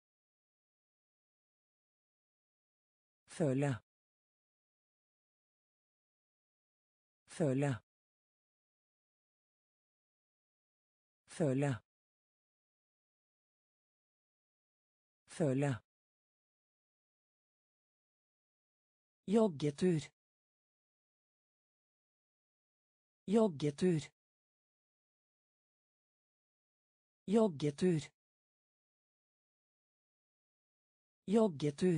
føle, føle, føle, føle, joggetur, joggetur, joggetur, joggetur,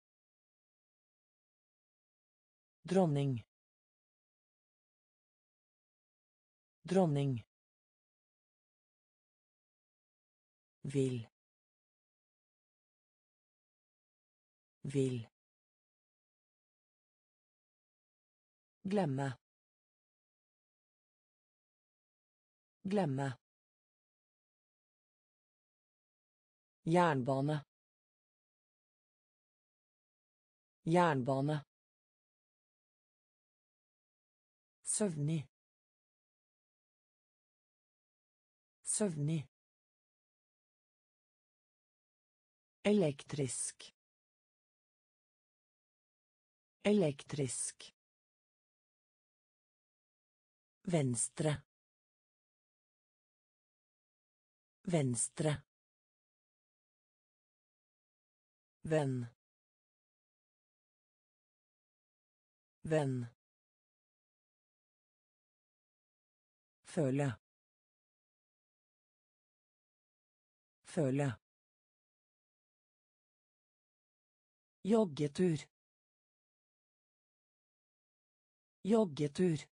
dronning, dronning, vil, vil, glemme, glemme, jernbane, jernbane, søvnig, søvnig, elektrisk, elektrisk, venstre, venstre, venn, venn, føle, føle, joggetur, joggetur,